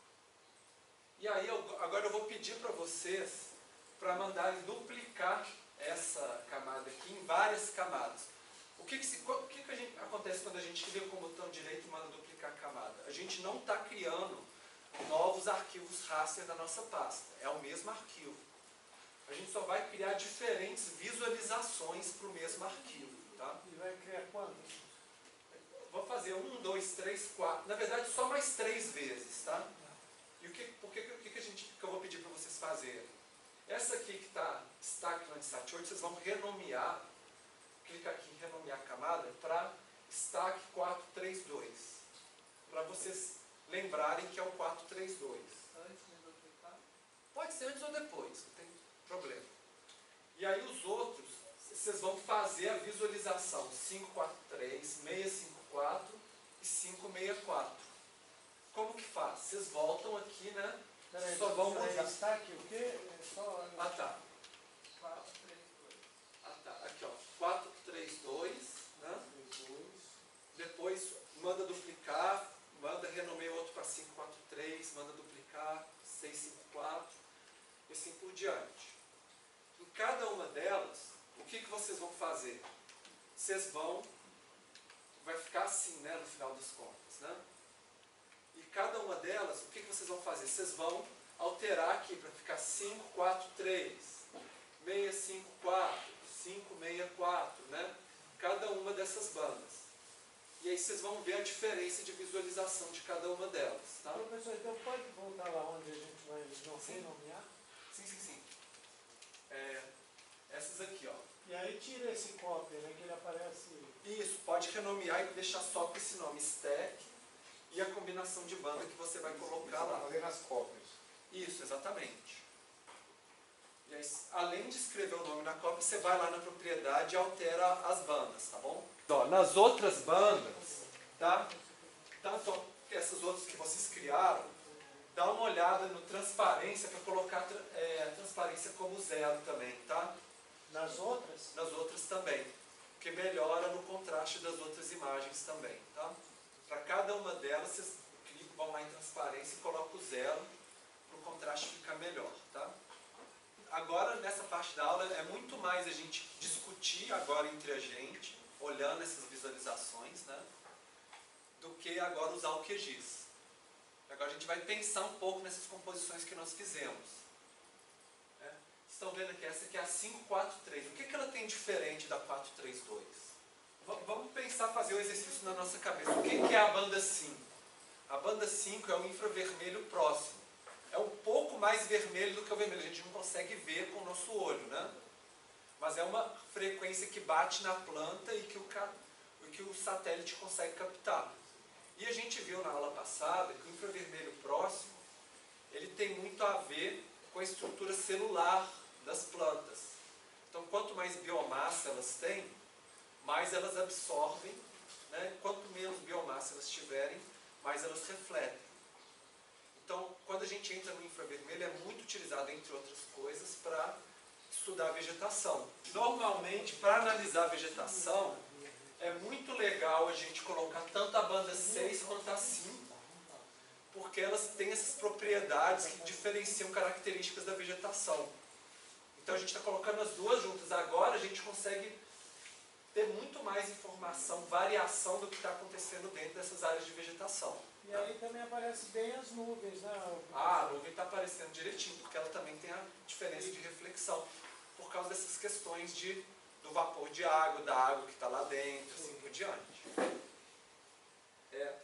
E aí, eu, agora eu vou pedir para vocês para mandarem duplicar essa camada aqui em várias camadas. O que, que, se, o que, que a gente, acontece quando a gente clica com o botão direito e manda duplicar a camada? A gente não está criando novos arquivos raster da nossa pasta. É o mesmo arquivo. A gente só vai criar diferentes visualizações para o mesmo arquivo. Tá? E vai criar quantas? Vou fazer um, dois, três, quatro. Na verdade, só mais três vezes. Tá? E o que, por que, o que, que, a gente, que eu vou pedir para vocês fazerem? Essa aqui que está Stack Landsat oito, vocês vão renomear. Clica aqui em renomear a camada para Stack quatro três dois. Para vocês lembrarem que é o quatro três dois. Antes de duplicar? Pode ser antes ou depois, não tem problema. E aí os outros, vocês vão fazer a visualização cinco quatro três, seis cinco quatro e cinco seis quatro. Como que faz? Vocês voltam aqui, né? Peraí, Só vão peraí, mudar. está aqui o quê? É só... Ah, tá. quatro, três, dois. Ah, tá. Aqui, ó. quatro três dois, diante. Em cada uma delas, o que, que vocês vão fazer? Vocês vão, vai ficar assim, né, no final das contas, né? E cada uma delas, o que, que vocês vão fazer? Vocês vão alterar aqui para ficar cinco, quatro, três, seis, cinco, quatro, cinco, seis, quatro, né? Cada uma dessas bandas. E aí vocês vão ver a diferença de visualização de cada uma delas, tá? Professor, então pode voltar lá onde a gente vai não Sim. renomear? Sim, sim, sim. É, essas aqui, ó. E aí tira esse cópia, né, que ele aparece... Isso, pode renomear e deixar só com esse nome, stack, e a combinação de banda que você vai colocar lá. Fazer nas cópias. Isso, exatamente. E aí, além de escrever o nome na cópia, você vai lá na propriedade e altera as bandas, tá bom? Ó, nas outras bandas, tá? Tanto essas outras que vocês criaram, dá uma olhada no transparência para colocar é, transparência como zero também, tá? Nas outras? Nas outras também, porque melhora no contraste das outras imagens também, tá? Para cada uma delas, vocês clicam, vão lá em transparência e colocam o zero para o contraste ficar melhor, tá? Agora, nessa parte da aula, é muito mais a gente discutir agora entre a gente, olhando essas visualizações, né? Do que agora usar o Q G I S. Agora a gente vai pensar um pouco nessas composições que nós fizemos. Né? Estão vendo aqui, essa aqui é a cinco quatro três. O que, que ela tem diferente da quatro três dois? V vamos pensar, fazer o exercício na nossa cabeça. O que, que é a banda cinco? A banda cinco é o infravermelho próximo. É um pouco mais vermelho do que o vermelho. A gente não consegue ver com o nosso olho, né? Mas é uma frequência que bate na planta e que o, que o satélite consegue captar. E a gente viu na aula passada que o infravermelho próximo, ele tem muito a ver com a estrutura celular das plantas. Então, quanto mais biomassa elas têm, mais elas absorvem, né? Quanto menos biomassa elas tiverem, mais elas refletem. Então, quando a gente entra no infravermelho, é muito utilizado, entre outras coisas, para estudar a vegetação. Normalmente, para analisar a vegetação, é muito legal a gente colocar tanto a banda seis quanto a cinco, porque elas têm essas propriedades que diferenciam características da vegetação. Então a gente está colocando as duas juntas. Agora a gente consegue ter muito mais informação, variação do que está acontecendo dentro dessas áreas de vegetação. E aí também aparece bem as nuvens, né? Ah, a nuvem está aparecendo direitinho, porque ela também tem a diferença de reflexão, por causa dessas questões de, do vapor de água, da água que está lá dentro, assim por diante. É.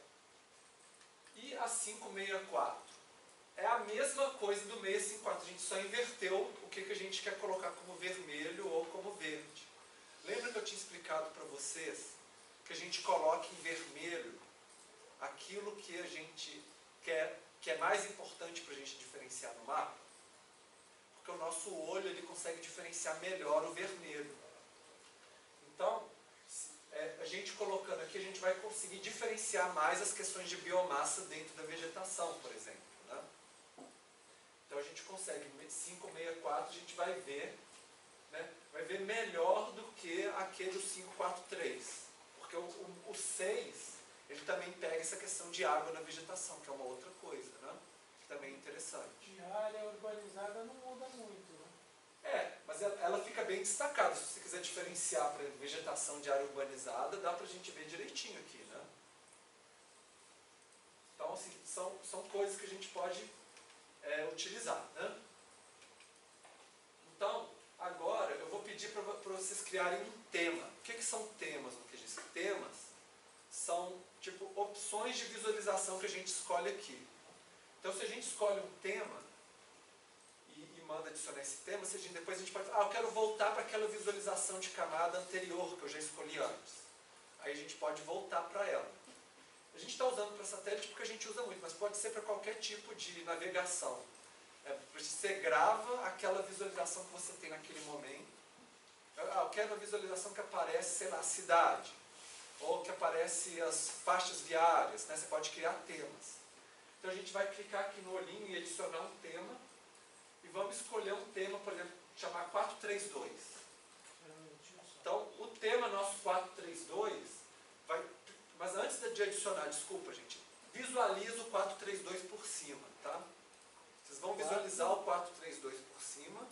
E a cinco seis quatro? É a mesma coisa do seis cinco quatro, a gente só inverteu o que, que a gente quer colocar como vermelho ou como verde. Lembra que eu tinha explicado para vocês que a gente coloca em vermelho aquilo que a gente quer, que é mais importante para a gente diferenciar no mapa? Porque o nosso olho ele consegue diferenciar melhor o vermelho. Então, é, a gente colocando aqui, a gente vai conseguir diferenciar mais as questões de biomassa dentro da vegetação, por exemplo. Né? Então a gente consegue, cinco seis quatro, a gente vai ver, né, vai ver melhor do que aquele do cinco quatro três. Porque o, o, o seis, ele também pega essa questão de água na vegetação, que é uma outra coisa, né? Que também é interessante. E a área urbanizada não muda muito, né? É, mas ela, ela fica bem destacada. Se você quiser diferenciar para vegetação de área urbanizada, dá para a gente ver direitinho aqui, né? Então, assim, são, são coisas que a gente pode é, utilizar, né? Então, agora eu vou pedir para vocês criarem um tema. O que, que são temas no Q G I S? Temas são, tipo, opções de visualização que a gente escolhe aqui. Então, se a gente escolhe um tema e, e manda adicionar esse tema, se a gente, depois a gente pode falar, ah, eu quero voltar para aquela visualização de camada anterior que eu já escolhi antes. Aí a gente pode voltar para ela. A gente está usando para satélite porque a gente usa muito, mas pode ser para qualquer tipo de navegação. É, você grava aquela visualização que você tem naquele momento. Ah, eu quero uma visualização que aparece, sei lá, cidade. Ou que aparece as faixas viárias, né? Você pode criar temas. Então a gente vai clicar aqui no olhinho e adicionar um tema. E vamos escolher um tema, por exemplo, chamar quatro três dois. Então o tema nosso quatro três dois vai... Mas antes de adicionar, desculpa gente, visualiza o quatro três dois por cima, tá? Vocês vão visualizar o quatro três dois por cima.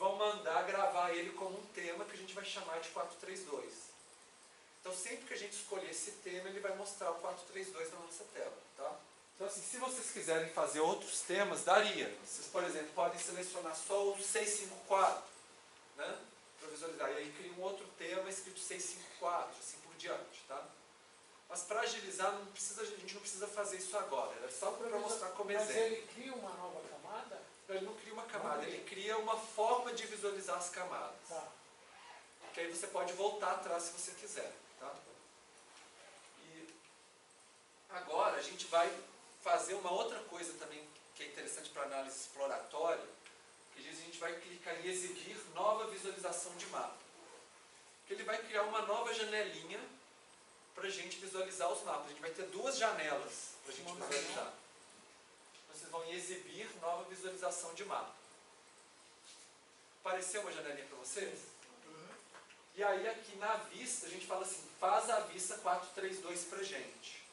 vão mandar gravar ele como um tema que a gente vai chamar de quatro três dois. Então sempre que a gente escolher esse tema, ele vai mostrar o quatro três dois na nossa tela. Tá? Então assim, se vocês quiserem fazer outros temas, daria. Vocês, por exemplo, podem selecionar só o seiscentos e cinquenta e quatro, né? Para visualizar. E aí cria um outro tema escrito seiscentos e cinquenta e quatro, assim por diante. Tá? Mas para agilizar, não precisa, a gente não precisa fazer isso agora. É só para mostrar como Mas exemplo. ele cria uma nova camada? Ele não cria uma camada, Não cria. ele cria uma forma de visualizar as camadas. Tá. Que aí você pode voltar atrás se você quiser. Tá? E agora a gente vai fazer uma outra coisa também que é interessante para análise exploratória, que diz que a gente vai clicar em exibir nova visualização de mapa. Que ele vai criar uma nova janelinha para a gente visualizar os mapas. A gente vai ter duas janelas para a gente Uma visualizar. Vocês vão em exibir nova visualização de mapa. Apareceu uma janelinha para vocês? E aí aqui na vista, a gente fala assim, faz a vista quatro três dois pra gente.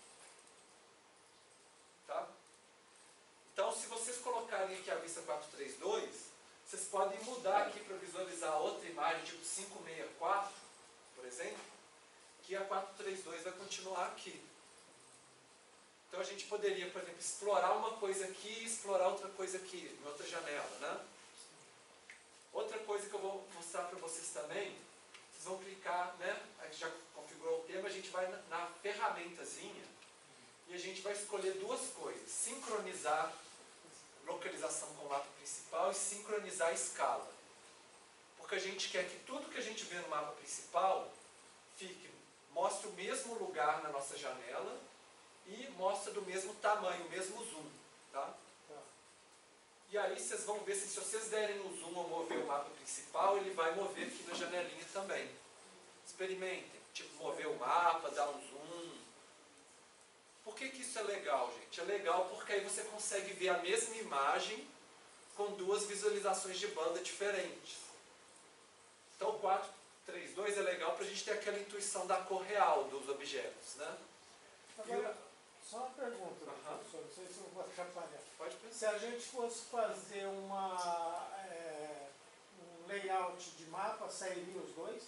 Tá? Então, se vocês colocarem aqui a vista quatro três dois, vocês podem mudar aqui para visualizar outra imagem, tipo cinco seis quatro, por exemplo, que a quatro três dois vai continuar aqui. Então a gente poderia, por exemplo, explorar uma coisa aqui e explorar outra coisa aqui, em outra janela, né? Outra coisa que eu vou mostrar para vocês também, vocês vão clicar, né? A gente já configurou o tema, a gente vai na, na ferramentazinha e a gente vai escolher duas coisas: sincronizar localização com o mapa principal e sincronizar a escala. Porque a gente quer que tudo que a gente vê no mapa principal fique, mostre o mesmo lugar na nossa janela e mostra do mesmo tamanho, o mesmo zoom. Tá? Tá. E aí vocês vão ver, se, se vocês derem o zoom ou mover o mapa principal, ele vai mover aqui na janelinha também. Experimentem, tipo mover o mapa, dar um zoom. Por que que isso é legal, gente? É legal porque aí você consegue ver a mesma imagem com duas visualizações de banda diferentes. Então o quatro três dois é legal para a gente ter aquela intuição da cor real dos objetos, né? Agora, só uma pergunta, Aham. professor, não sei se eu vou atrapalhar. Pode pensar. Se a gente fosse fazer uma, é, um layout de mapa, sairia os dois?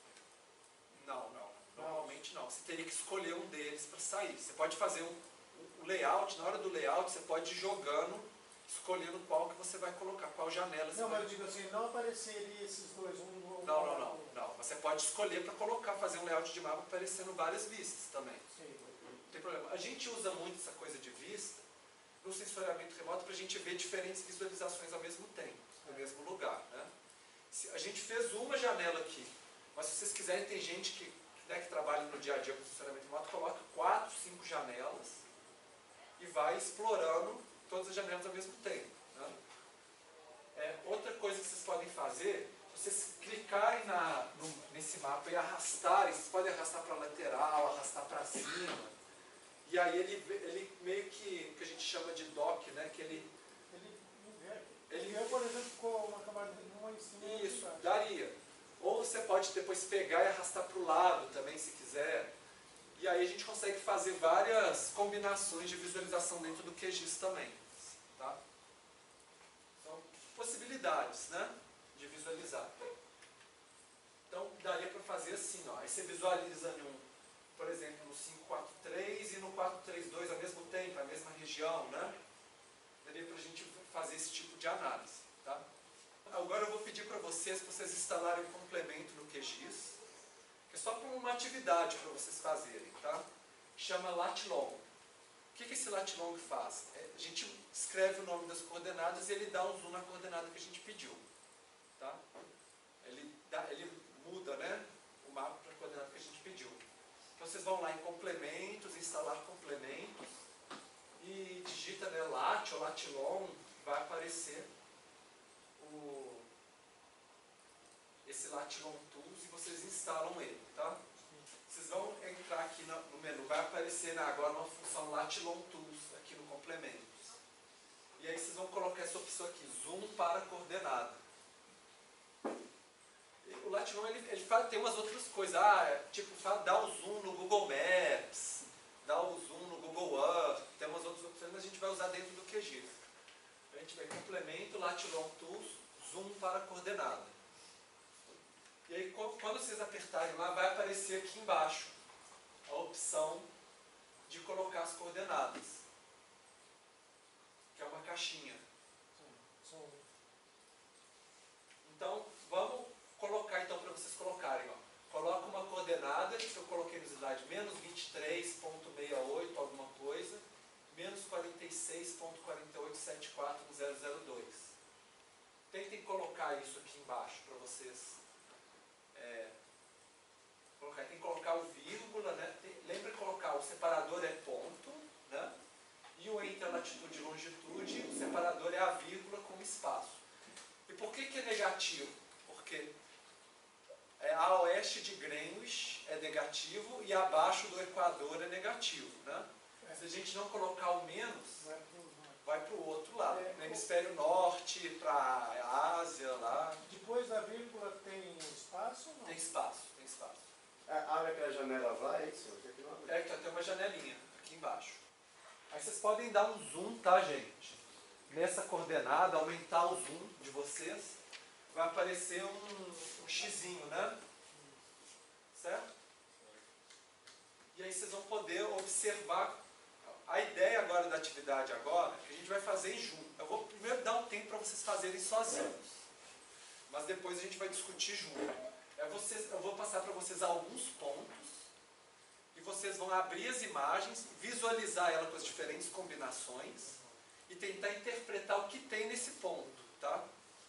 Não, não. Normalmente não. Você teria que escolher um deles para sair. Você pode fazer um, o layout, na hora do layout, você pode ir jogando, escolhendo qual que você vai colocar, qual janela você Não, vai... mas eu digo assim, não apareceria esses dois, um um Não, não, ao não, lado do não. Você pode escolher para colocar, fazer um layout de mapa aparecendo várias vistas também. outro. Sim. Não tem problema. A gente usa muito essa coisa de vista no sensoriamento remoto para a gente ver diferentes visualizações ao mesmo tempo, no mesmo lugar. Né? Se, a gente fez uma janela aqui, mas se vocês quiserem, tem gente que, né, que trabalha no dia a dia com sensoriamento remoto, coloca quatro, cinco janelas e vai explorando todas as janelas ao mesmo tempo. Né? É, outra coisa que vocês podem fazer, vocês clicarem na, no, nesse mapa e arrastarem, vocês podem arrastar para a lateral, arrastar para cima, e aí ele, ele meio que, que a gente chama de dock, né? Que ele, Ele inverte. Ele- Ele, eu, por exemplo, com uma camada de uma em cima e outra isso, embaixo. daria. Ou você pode depois pegar e arrastar para o lado também, se quiser. E aí a gente consegue fazer várias combinações de visualização dentro do Q G I S também. Tá? São possibilidades, né? De visualizar. Então daria para fazer assim, ó. Aí você visualiza em um, por exemplo, no cinco quatro três e no quatro três dois ao mesmo tempo, a mesma região, né? Daria para a gente fazer esse tipo de análise, tá? Agora eu vou pedir para vocês, para vocês instalarem um complemento no Q G I S, que é só para uma atividade para vocês fazerem, tá? Chama latlong. O que que esse latlong faz? É, a gente escreve o nome das coordenadas e ele dá um zoom na coordenada que a gente pediu, tá? Ele, dá, ele muda, né, o mapa para a coordenada que a gente pediu. Então vocês vão lá em complementos, instalar complementos e digita, né, lat ou latlong, vai aparecer o, esse latlong tools e vocês instalam ele, tá? Vocês vão entrar aqui no, no menu, vai aparecer, né, agora uma função latlong tools aqui no complementos. E aí vocês vão colocar essa opção aqui, zoom para coordenada. O latlong ele, ele faz, tem umas outras coisas, ah, é, tipo, faz, dá o zoom no Google Maps, dá o zoom no Google Earth, tem umas outras opções, mas a gente vai usar dentro do Q G I S. A gente vai complemento, latlong tools, zoom para a coordenada. E aí, quando vocês apertarem lá, vai aparecer aqui embaixo a opção de colocar as coordenadas, que é uma caixinha. São Então, vamos colocar então para vocês colocarem. Ó. Coloca uma coordenada, que eu coloquei no slide, menos vinte e três ponto sessenta e oito, alguma coisa, menos quarenta e seis ponto quarenta e oito setenta e quatro zero zero dois. Tentem colocar isso aqui embaixo para vocês. É, colocar. Tem que colocar o vírgula, né? Tem, lembra de colocar o separador é ponto, né? E o entre a latitude e longitude, o separador é a vírgula com espaço. E por que que é negativo? Porque é, a oeste de Greenwich é negativo e abaixo do Equador é negativo, né? Se a gente não colocar o menos, vai para o outro lado, É, no hemisfério norte, para a Ásia, lá, Depois da vírgula tem espaço ou não? tem espaço, tem espaço. É, abre aquela janela lá, é isso? Aqui não abre. É que tem uma janelinha aqui embaixo. Aí vocês podem dar um zoom, tá, gente? Nessa coordenada, aumentar o zoom de vocês, vai aparecer um, um xizinho, né? Certo? E aí vocês vão poder observar. A ideia agora da atividade agora, é que a gente vai fazer em junto. Eu vou primeiro dar um tempo para vocês fazerem sozinhos. Mas depois a gente vai discutir junto. É vocês, eu vou passar para vocês alguns pontos. E vocês vão abrir as imagens, visualizar ela com as diferentes combinações. E tentar interpretar o que tem nesse ponto, tá?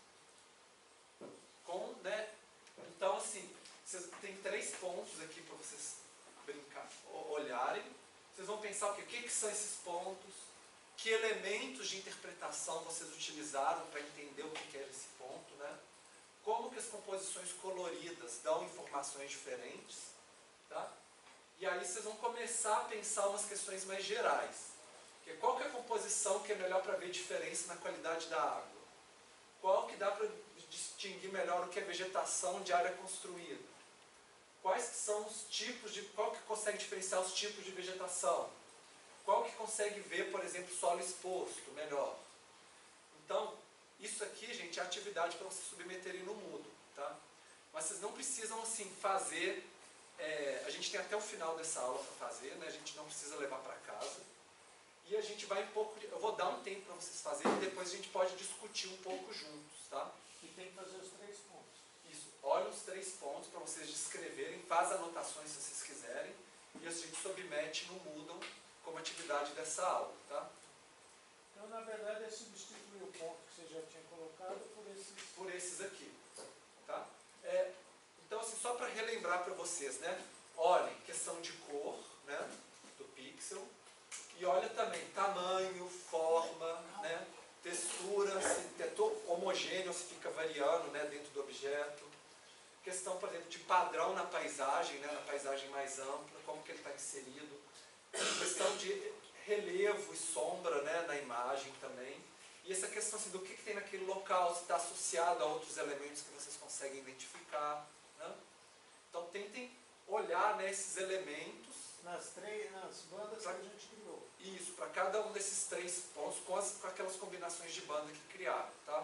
Com, né? Então, assim, vocês, tem três pontos aqui para vocês brincar, olharem. Vocês vão pensar o quê? O que, que são esses pontos? Que elementos de interpretação vocês utilizaram para entender o que, que era esse ponto, né? Como que as composições coloridas dão informações diferentes, tá? E aí vocês vão começar a pensar umas questões mais gerais. Que qual que é a composição que é melhor para ver diferença na qualidade da água? Qual que dá para distinguir melhor o que é vegetação de área construída? Quais que são os tipos de... Qual que consegue diferenciar os tipos de vegetação? Qual que consegue ver, por exemplo, solo exposto melhor? Então, isso aqui, gente, é atividade para vocês submeterem no Moodle, tá? Mas vocês não precisam, assim, fazer... É, a gente tem até o final dessa aula para fazer, né? A gente não precisa levar para casa. E a gente vai um pouco... Eu vou dar um tempo para vocês fazerem e depois a gente pode discutir um pouco juntos, tá? E tem que fazer os três pontos. Isso. Olha os três pontos para vocês descreverem, faz anotações se vocês quiserem, e a gente submete no Moodle como atividade dessa aula, tá? Então, na verdade, é substituir o ponto que você já tinha colocado por esses... Por esses aqui, tá? É, então, assim, só para relembrar para vocês, né? Olhem, questão de cor, né? Do pixel. E olha também tamanho, forma, né? Textura, se é todo homogêneo, se fica variando, né? Dentro do objeto. Questão, por exemplo, de padrão na paisagem, né? Na paisagem mais ampla, como que ele está inserido. Questão de relevo e sombra, né? Na imagem também. E essa questão assim, do que, que tem naquele local, se está associado a outros elementos que vocês conseguem identificar. Né? Então tentem olhar, né, esses elementos. Nas, três, nas bandas pra, que a gente criou. Isso, para cada um desses três pontos, com, as, com aquelas combinações de banda que criaram. Tá?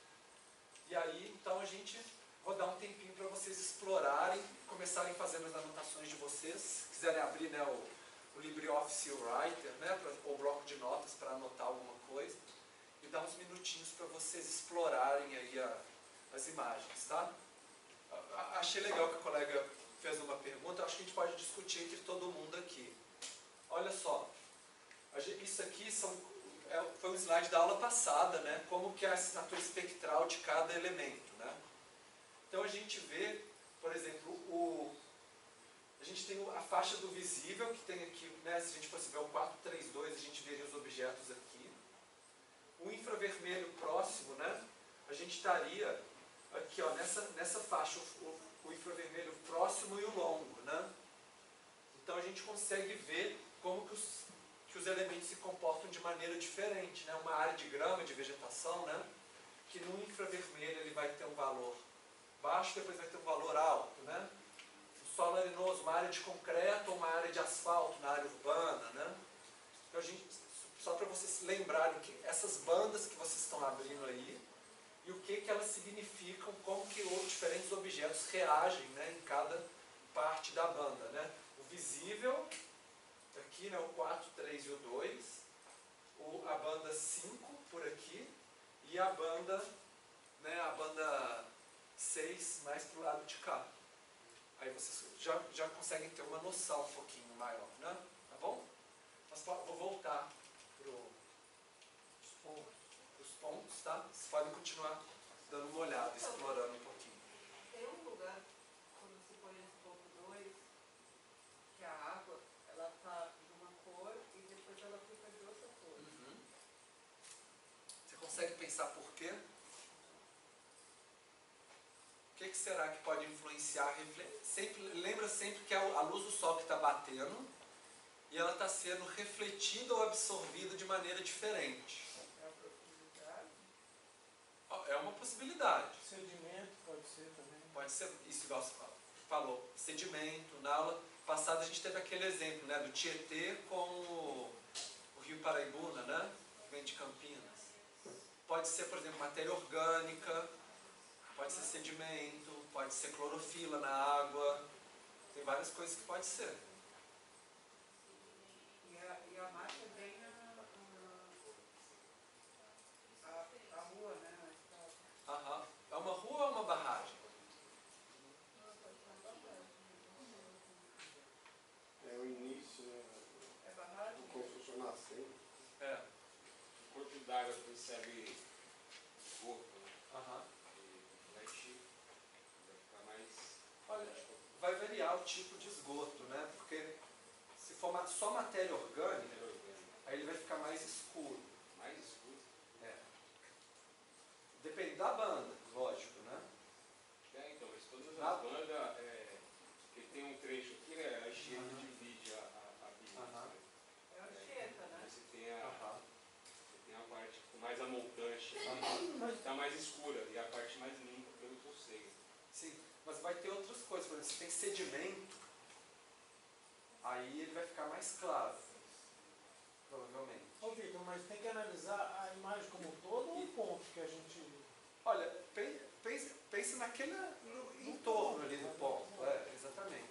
E aí, então a gente... Vou dar um tempinho para vocês explorarem, começarem fazendo as anotações de vocês. Se quiserem abrir, né, o, o LibreOffice Writer, né, pra, ou bloco de notas para anotar alguma coisa. E dar uns minutinhos para vocês explorarem aí a, as imagens, tá? A, achei legal que a colega fez uma pergunta, acho que a gente pode discutir entre todo mundo aqui. Olha só, a gente, isso aqui são, é, foi um slide da aula passada, né? Como que é a assinatura espectral de cada elemento, né? Então a gente vê, por exemplo, o, a gente tem a faixa do visível, que tem aqui, né, se a gente fosse ver o quatrocentos e trinta e dois, a gente veria os objetos aqui. O infravermelho próximo, né, a gente estaria aqui, ó, nessa, nessa faixa, o, o infravermelho próximo e o longo. Né? Então a gente consegue ver como que os, que os elementos se comportam de maneira diferente. Né? Uma área de grama, de vegetação, né, que no infravermelho ele vai ter um valor baixo, depois vai ter um valor alto, né? O solo arenoso, uma área de concreto ou uma área de asfalto na área urbana, né? Então, a gente, só para vocês lembrarem que essas bandas que vocês estão abrindo aí, e o que, que elas significam, como que os diferentes objetos reagem, né, em cada parte da banda. Né? O visível, aqui, né, o quatro, três e o dois, o, a banda cinco por aqui, e a banda, né, a banda seis mais para o lado de cá. Aí vocês já, já conseguem ter uma noção um pouquinho maior, né? Tá bom? Mas vou voltar para os pontos, tá? Vocês podem continuar dando uma olhada, explorando um pouquinho. Tem um lugar, quando se põe nesse ponto dois, que a água, ela tá de uma cor e depois ela fica de outra cor. Uhum. Você consegue pensar por quê? O que, que será que pode influenciar? Sempre, lembra sempre que é a luz do sol que está batendo e ela está sendo refletida ou absorvida de maneira diferente. É a profundidade. É uma possibilidade. Sedimento pode ser também. Pode ser isso, igual você falou. Sedimento. Na aula passada a gente teve aquele exemplo, né, do Tietê com o, o Rio Paraibuna, né, que vem de Campinas. Pode ser, por exemplo, matéria orgânica. Pode ser sedimento, pode ser clorofila na água, tem várias coisas que pode ser. E a, e a marca é bem a, a, a, a rua, né? A estrada. Aham. É uma rua ou uma barragem? É o início, né? É barragem? Como se fosse uma nascente. É. O corpo d'água recebe corpo, né? Aham. E vai te- vai ficar mais. Olha, vai variar o tipo de esgoto, né? Porque se for ma- só matéria orgânica, Matéria orgânica. aí ele vai ficar mais escuro. Mais escuro. É. Depende da banda, lógico, né? É, então, mas todas Ah. as bandas, é, que tem um trecho aqui, né? A Chieta Aham. divide a, a, a Bíblia. Aham. né? É a Chieta, né? Você tem a, Aham. você tem a parte com mais amoltante, Aham. está mais escura, e a parte mais limpa, pelo que eu sei. Sim, mas vai ter outras coisas. Por exemplo, se tem sedimento, aí ele vai ficar mais claro, provavelmente. Ô Vitor, mas tem que analisar a imagem como um todo ou o ponto que a gente... Olha, pe- pense, pense naquele no entorno ali do ponto. É, exatamente.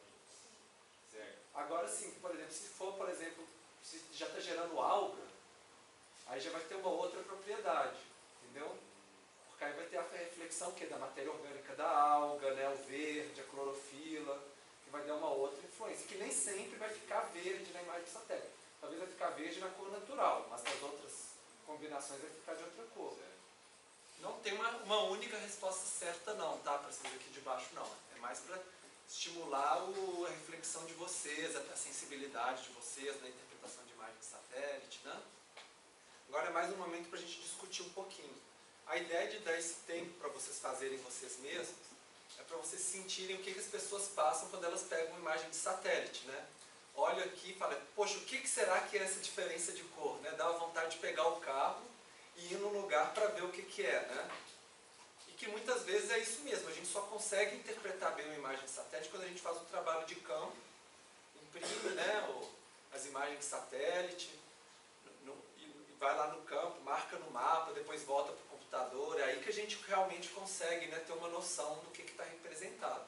Certo. Agora sim, por exemplo, se for, por exemplo, se já está gerando alga, aí já vai ter uma outra propriedade, entendeu? Porque aí vai ter a reflexão que é da matéria orgânica da alga, né, o verde, a clorofila, que vai dar uma outra influência, que nem sempre vai ficar verde na imagem do satélite. Talvez vai ficar verde na cor natural, mas nas outras combinações vai ficar de outra cor. Certo. Não tem uma, uma única resposta certa não, tá? Para vocês aqui de baixo não. É mais para estimular o, a reflexão de vocês, a, a sensibilidade de vocês na interpretação de imagem de satélite, né? Agora é mais um momento para a gente discutir um pouquinho. A ideia de dar esse tempo para vocês fazerem vocês mesmos é para vocês sentirem o que, que as pessoas passam quando elas pegam uma imagem de satélite, né? Olha aqui e fala, poxa, o que, que será que é essa diferença de cor, né? Dá vontade de pegar o carro e ir no lugar para ver o que, que é, né? E que muitas vezes é isso mesmo, a gente só consegue interpretar bem uma imagem de satélite quando a gente faz um trabalho de campo, imprime, né, o, as imagens de satélite, no, e, e vai lá no campo, marca no mapa, depois volta para o computador, é aí que a gente realmente consegue, né, ter uma noção do que está representado.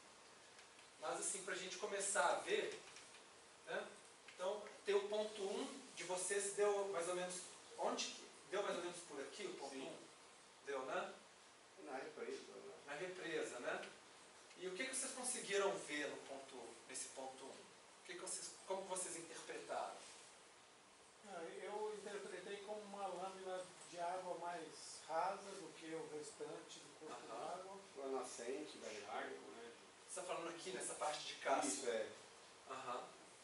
Mas assim, para a gente começar a ver, né, então, ter o ponto um de vocês deu mais ou menos, onde que? Deu mais ou menos por aqui o ponto um? Deu, né? Na represa, né? Na represa, né? E o que, que vocês conseguiram ver no ponto, nesse ponto um? O que que vocês, como que vocês interpretaram? Ah, eu interpretei como uma lâmina de água mais rasa do que o restante do corpo Aham. d'água. Uma nascente da Charco, represa. né? Você está falando aqui nessa parte de casco? Isso, é. Aham.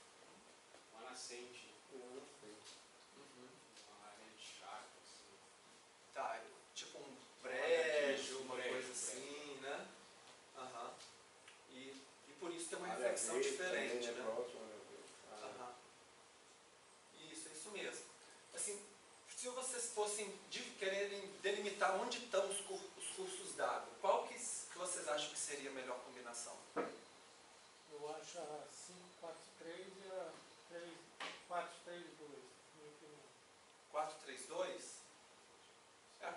Uma nascente, Uma nascente. Uhum. uma área de charco, assim. Tá, tipo um brejo, uma Brejo, coisa brejo. assim, né? Aham. E, e por isso tem uma Área reflexão verde diferente, também, né? Próxima, né? Ah, Aham. Isso, é isso mesmo. Assim, se vocês fossem de, quererem delimitar onde estão os, cur, os cursos d'água, qual que, que vocês acham que seria a melhor combinação? Eu acho a cinco quatro três e a três quatro três dois, minha opinião. quatro três dois? É, a quatro três dois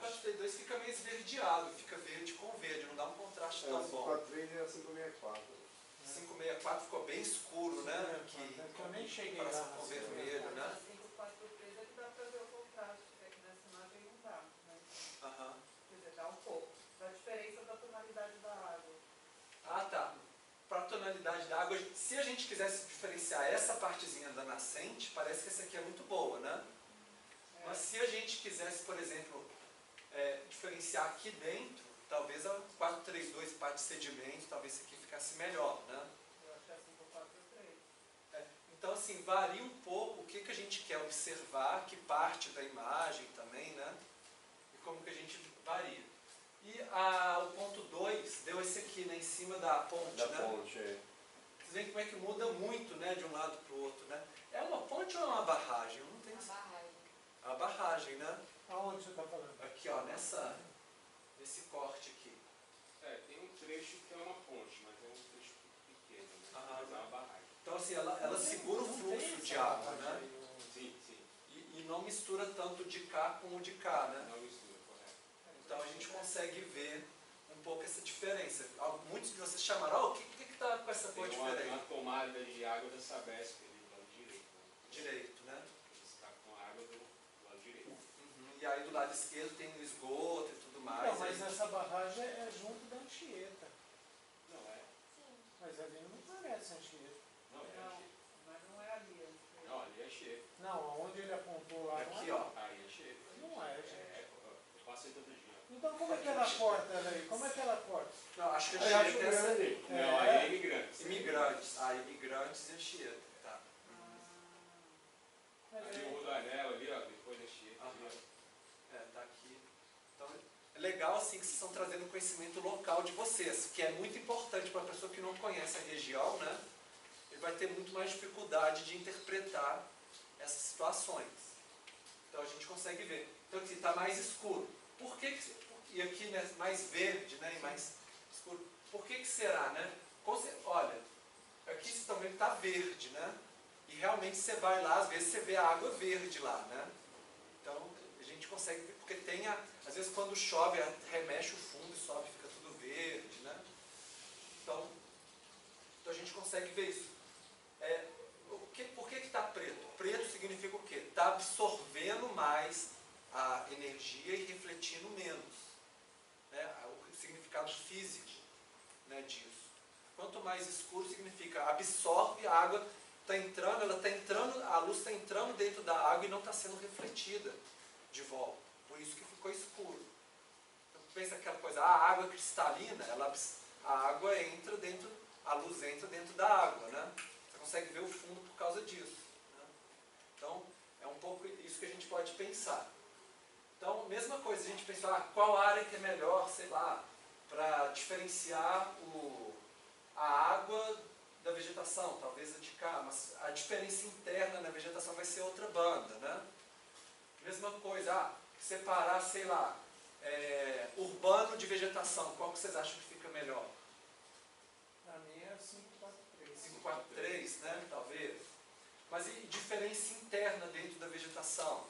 dois fica meio esverdeado, fica verde com verde, não dá um contraste É, tão o cinco bom. quatro três é cinco seis quatro. cinco seis quatro ficou bem escuro, né? É, Que, é que eu nem cheguei em comparação lá com o na vermelho, A né? cinco quatro três é que dá pra ver o contraste, que aqui nessa imagem não dá. Mas, Aham. quer dizer, dá um pouco. Da diferença da tonalidade da água. Ah, tá. Para a tonalidade da água, se a gente quisesse diferenciar essa partezinha da nascente, parece que essa aqui é muito boa, né? É, Mas se a gente quisesse, por exemplo, é, diferenciar aqui dentro, talvez a quatro três dois parte de sedimento, talvez isso aqui ficasse melhor, né? eu acho que é cinco quatro três. É, então, assim, varia um pouco o que, que a gente quer observar, que parte da imagem também, né? E como que a gente varia. E a, o ponto dois deu esse aqui, né, em cima da ponte, Da né? ponte, é. Vocês veem como é que muda muito, né, de um lado para o outro, né? É uma ponte ou é uma barragem? Eu não tenho A certeza. barragem. É uma barragem, né? Aonde você está falando? Aqui, ó, nessa, nesse corte aqui. É, tem um trecho que é uma ponte, mas é um trecho pequeno, né? Aham. Mas é uma barragem. Então, assim, ela, ela Não tem- segura o não tem fluxo essa de água, parte né? aí, o- Sim, sim. E, e não mistura tanto de cá com o de cá, né? Não mistura, correto. Então a gente consegue ver um pouco essa diferença. Al- Muitos de vocês chamaram, oh, o que que que tá com essa cor Tem uma, uma diferente? tomada de água da Sabesp ali do lado direito. Né? Direito, né? Ele está com a água do lado direito. Uhum. E aí do lado esquerdo tem o esgoto e tudo mais. Não, mas aí- essa barragem é junto da Anchieta. Não é? Sim. Mas ali não parece Anchieta. Não, é Não, cheio. mas não é ali. é que- Não, ali é cheio. Não, onde ele apontou lá Aqui, não é. ó. Aí é cheio. Não é, gente. É, eu passei todo dia. Então como é que ela corta ela aí? Como é que ela corta? Não, acho que a Eu acho Anchieta é essa. grande. É. Não, aí é imigrantes. Imigrantes. Ah, imigrantes e Anchieta. Tá. Mas Ali é- o Rodanel ali, ó, depois da cheia. Aham. É, tá aqui. Então, é legal assim que vocês estão trazendo conhecimento local de vocês, que é muito importante para a pessoa que não conhece a região, né? Ele vai ter muito mais dificuldade de interpretar essas situações. Então a gente consegue ver. Então aqui está mais escuro. Por que, que e aqui né, mais verde, né, e mais escuro. Por que que será, né? Com cer- Olha, aqui vocês estão vendo que está verde, né? E realmente você vai lá, às vezes você vê a água verde lá, né? Então a gente consegue ver, porque tem a, às vezes quando chove remexe o fundo e sobe, fica tudo verde, né? Então, então a gente consegue ver isso. É, o que, por que está preto? Preto significa o quê? Está absorvendo mais a energia e refletindo menos. Né? O significado físico, né, disso. Quanto mais escuro significa absorve a água, está entrando, ela está entrando, a luz está entrando dentro da água e não está sendo refletida de volta. Por isso que ficou escuro. Então, pensa aquela coisa, a água cristalina, ela, abs- a água entra dentro, a luz entra dentro da água, né? Você consegue ver o fundo por causa disso. Né? Então, é um pouco isso que a gente pode pensar. Então, mesma coisa, a gente pensar ah, qual área que é melhor, sei lá, para diferenciar o, a água da vegetação, talvez a de cá, mas a diferença interna na vegetação vai ser outra banda, né? Mesma coisa, ah, separar, sei lá, é, urbano de vegetação, qual que vocês acham que fica melhor? Pra mim é cinco quatro três. cinco quatro três, né? Talvez. Mas e diferença interna dentro da vegetação?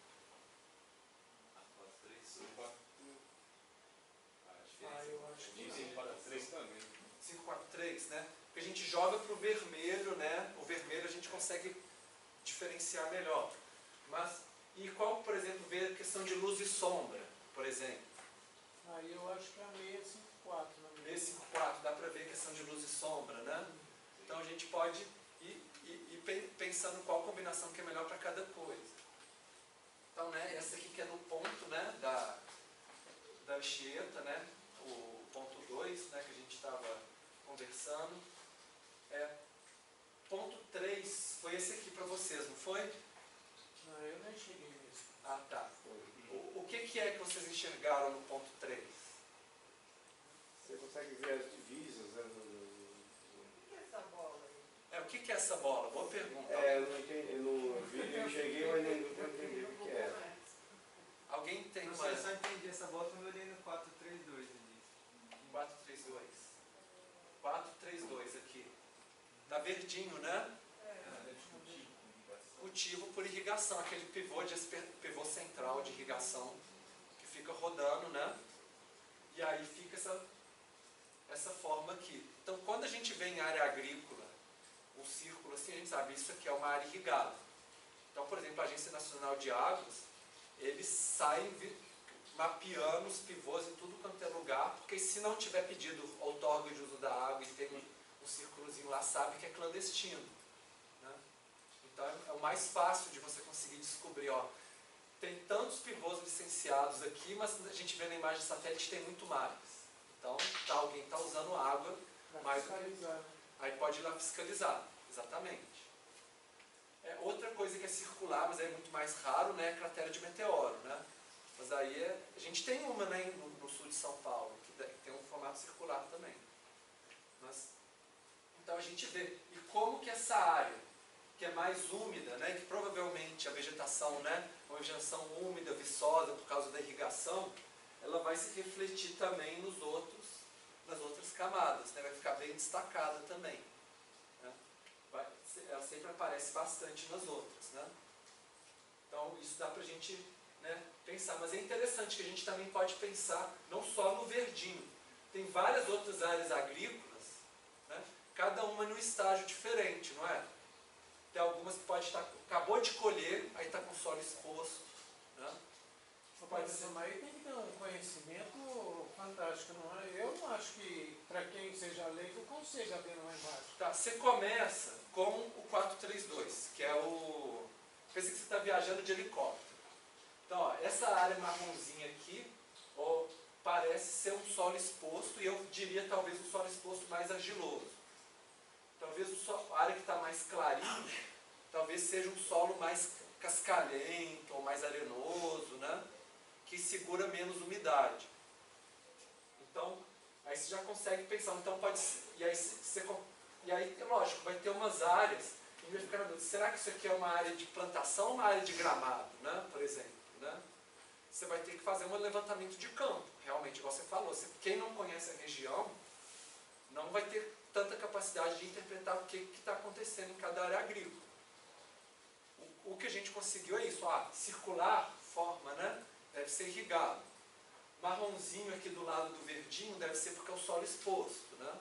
Ah, eu acho que Dizem não. para três também. cinco quatro três, né? Porque a gente joga para o vermelho, né? O vermelho a gente consegue diferenciar melhor. Mas, e qual, por exemplo, ver a questão de luz e sombra, por exemplo? Aí eu acho que é a meia cinco quatro. na minha B cinco quatro, dá para ver a questão de luz e sombra, né? Então a gente pode ir, ir, ir pe- pensando qual combinação que é melhor para cada coisa. Então, né, essa aqui que é no ponto, né, da, da Anchieta, né, o ponto dois, né, que a gente estava conversando. É, ponto três foi esse aqui para vocês, não foi? Não, eu nem cheguei nisso. Ah, tá. O, o que, que é que vocês enxergaram no ponto três? Você consegue ver as divisas, né? no- no- O que é essa bola aí? É, o que, que é essa bola? Boa no- pergunta. É, eu não entendi, no vídeo eu cheguei, mas não não entendi o que que era. Alguém tem Não uma... sei, eu só entendi essa bola quando eu olhei no quatro três dois ali. quatro três dois. quatro três dois aqui. Tá verdinho, né? Cultivo por irrigação, aquele pivô, de, esper- pivô central de irrigação que fica fica rodando, né? E aí fica essa, essa forma aqui. Então, quando a gente vê em área agrícola um círculo assim, a gente sabe isso aqui é uma área irrigada. Então, por exemplo, a Agência Nacional de Águas, eles saem mapeando os pivôs em tudo quanto é lugar, porque se não tiver pedido outorga de uso da água e tem um, um círculozinho lá, sabe que é clandestino. Né? Então, é, é o mais fácil de você conseguir descobrir, ó, tem tantos pivôs licenciados aqui, mas a gente vê na imagem de satélite tem muito mais. Então, tá, alguém está usando água, mais fiscalizar, né? Aí pode ir lá fiscalizar, exatamente. É, outra coisa que é circular, mas é muito mais raro, né, é cratera de meteoro, né? Mas aí é, a gente tem uma, né, no, no sul de São Paulo, que tem um formato circular também. Mas, então a gente vê. E como que essa área, que é mais úmida, né, que provavelmente a vegetação, né, uma vegetação úmida, viçosa por causa da irrigação, ela vai se refletir também nos outros, nas outras camadas, né, vai ficar bem destacada também. Né? Vai, ela sempre aparece bastante nas outras. Né? Então isso dá pra gente, né, pensar. Mas é interessante que a gente também pode pensar não só no verdinho. Tem várias outras áreas agrícolas, né, cada uma num estágio diferente, não é? Tem algumas que pode estar, acabou de colher, aí está com solo exposto. Né? Pode ser, mas aí tem que ter um conhecimento fantástico, não é? Eu não acho que, para quem seja leigo, consiga ver lá embaixo. Tá, você começa com o quatrocentos e trinta e dois, que é o... Pensa que você está viajando de helicóptero. Então, ó, essa área marronzinha aqui, ó, parece ser um solo exposto, e eu diria talvez um solo exposto mais argiloso. Talvez o solo, a área que está mais clarinha, talvez seja um solo mais cascalhento ou mais arenoso, né? Que segura menos umidade. Então, aí você já consegue pensar, então pode ser, e aí, você, e aí lógico, vai ter umas áreas, que vai ficar na dúvida, será que isso aqui é uma área de plantação ou uma área de gramado, né? Por exemplo, né? Você vai ter que fazer um levantamento de campo, realmente, igual você falou, você, quem não conhece a região, não vai ter tanta capacidade de interpretar o que está acontecendo em cada área agrícola. O, o que a gente conseguiu é isso, ah, circular, forma, né? Deve ser irrigado. Marronzinho aqui do lado do verdinho deve ser porque é o solo exposto, né?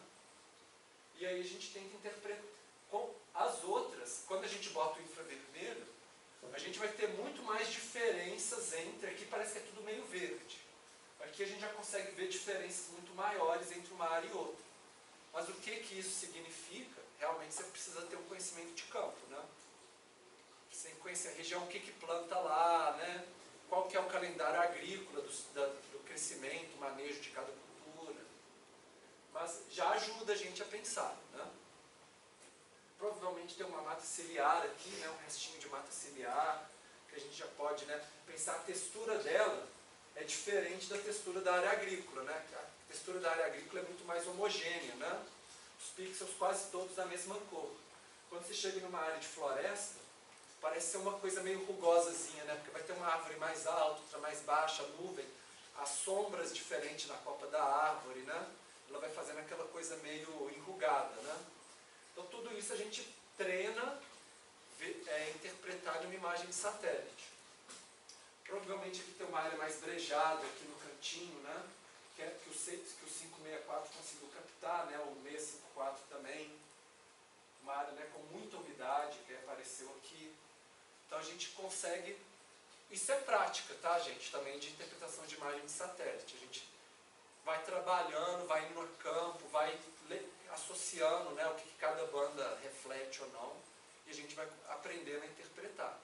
E aí a gente tem que interpretar. Com as outras, quando a gente bota o infravermelho, a gente vai ter muito mais diferenças entre, aqui parece que é tudo meio verde. Aqui a gente já consegue ver diferenças muito maiores entre uma área e outra. Mas o que que isso significa? Realmente você precisa ter um conhecimento de campo, né? Você conhecer a região, o que que planta lá, né? Qual que é o calendário agrícola do, da, do crescimento, manejo de cada cultura. Mas já ajuda a gente a pensar, né? Provavelmente tem uma mata ciliar aqui, né? Um restinho de mata ciliar, que a gente já pode, né, pensar a textura dela é diferente da textura da área agrícola, né? A textura da área agrícola é muito mais homogênea, né? Os pixels quase todos da mesma cor. Quando você chega numa área de floresta, parece ser uma coisa meio rugosazinha, né? Porque vai ter uma árvore mais alta, outra mais baixa, nuvem, as sombras diferentes na copa da árvore, né? Ela vai fazendo aquela coisa meio enrugada, né? Então tudo isso a gente treina, é, interpretar em uma imagem de satélite. Provavelmente aqui tem uma área mais brejada aqui no cantinho, né? Que, é, que, o, que o cinco seis quatro conseguiu captar, né? O seis cinco quatro também. Uma área, né, com muita umidade que apareceu aqui. Então a gente consegue... Isso é prática, tá, gente? Também de interpretação de imagem de satélite. A gente vai trabalhando, vai indo no campo, vai associando, né, o que cada banda reflete ou não. E a gente vai aprendendo a interpretar.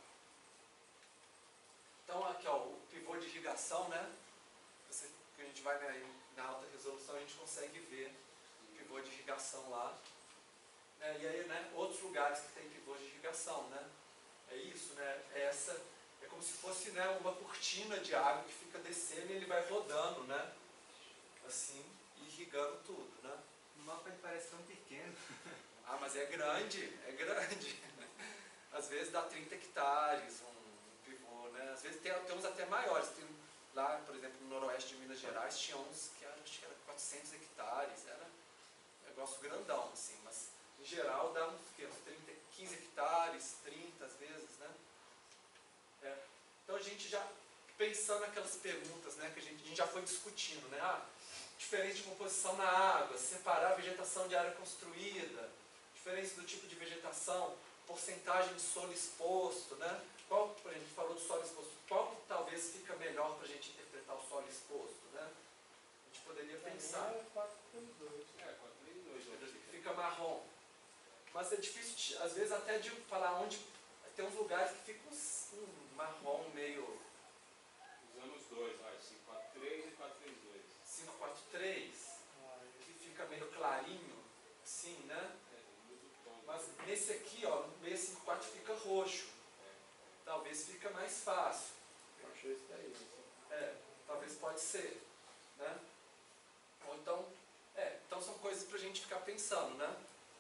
Então aqui, ó, o pivô de irrigação, né? Você, que a gente vai na, na alta resolução, a gente consegue ver o pivô de irrigação lá. Né? E aí, né, outros lugares que tem pivôs de irrigação, né? É isso, né? É essa, é como se fosse, né, uma cortina de água que fica descendo e ele vai rodando, né? Assim, irrigando tudo, né? No mapa ele parece tão pequeno. Ah, mas é grande, é grande. Às vezes dá trinta hectares um, um pivô, né? Às vezes tem, tem uns até maiores. Tem, lá, por exemplo, no noroeste de Minas Gerais, tinha uns que acho que era quatrocentos hectares, era um negócio grandão, assim, mas em geral dá uns, que, uns trinta, quinze hectares, trinta às vezes, né? É. Então a gente já pensando naquelas perguntas, né, que a gente, a gente já foi discutindo, né? Ah, diferença de composição na água, separar a vegetação de área construída, diferença do tipo de vegetação, porcentagem de solo exposto, né? Qual, por exemplo, a gente falou do solo exposto, qual que talvez fica melhor para a gente interpretar o solo exposto, né? A gente poderia pensar. É quatro três dois. É, quatro três dois, né? Fica marrom. Mas é difícil, de, às vezes, até de falar onde. Tem uns lugares que fica um, um marrom meio. Usando os dois, vai, cinco quatro três e quatro três dois. cinco quatro três, Ah, que fica meio clarinho, assim, né? É, muda o tom. Mas nesse aqui, ó, no meio cinco quatro fica roxo. Talvez fica mais fácil. Eu achei isso daí. É, talvez pode ser, né? Ou então, é, então são coisas pra gente ficar pensando, né?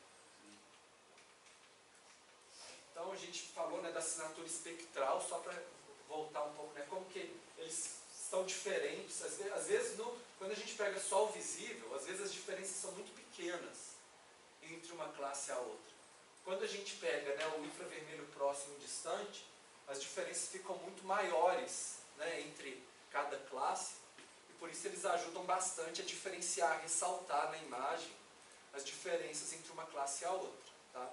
Então a gente falou, né, da assinatura espectral, só para voltar um pouco, né, como que eles são diferentes. Às vezes, às vezes no, quando a gente pega só o visível, às vezes as diferenças são muito pequenas entre uma classe e a outra. Quando a gente pega, né, o infravermelho próximo e distante, as diferenças ficam muito maiores, né, entre cada classe, e por isso eles ajudam bastante a diferenciar, ressaltar na imagem as diferenças entre uma classe e a outra. Tá?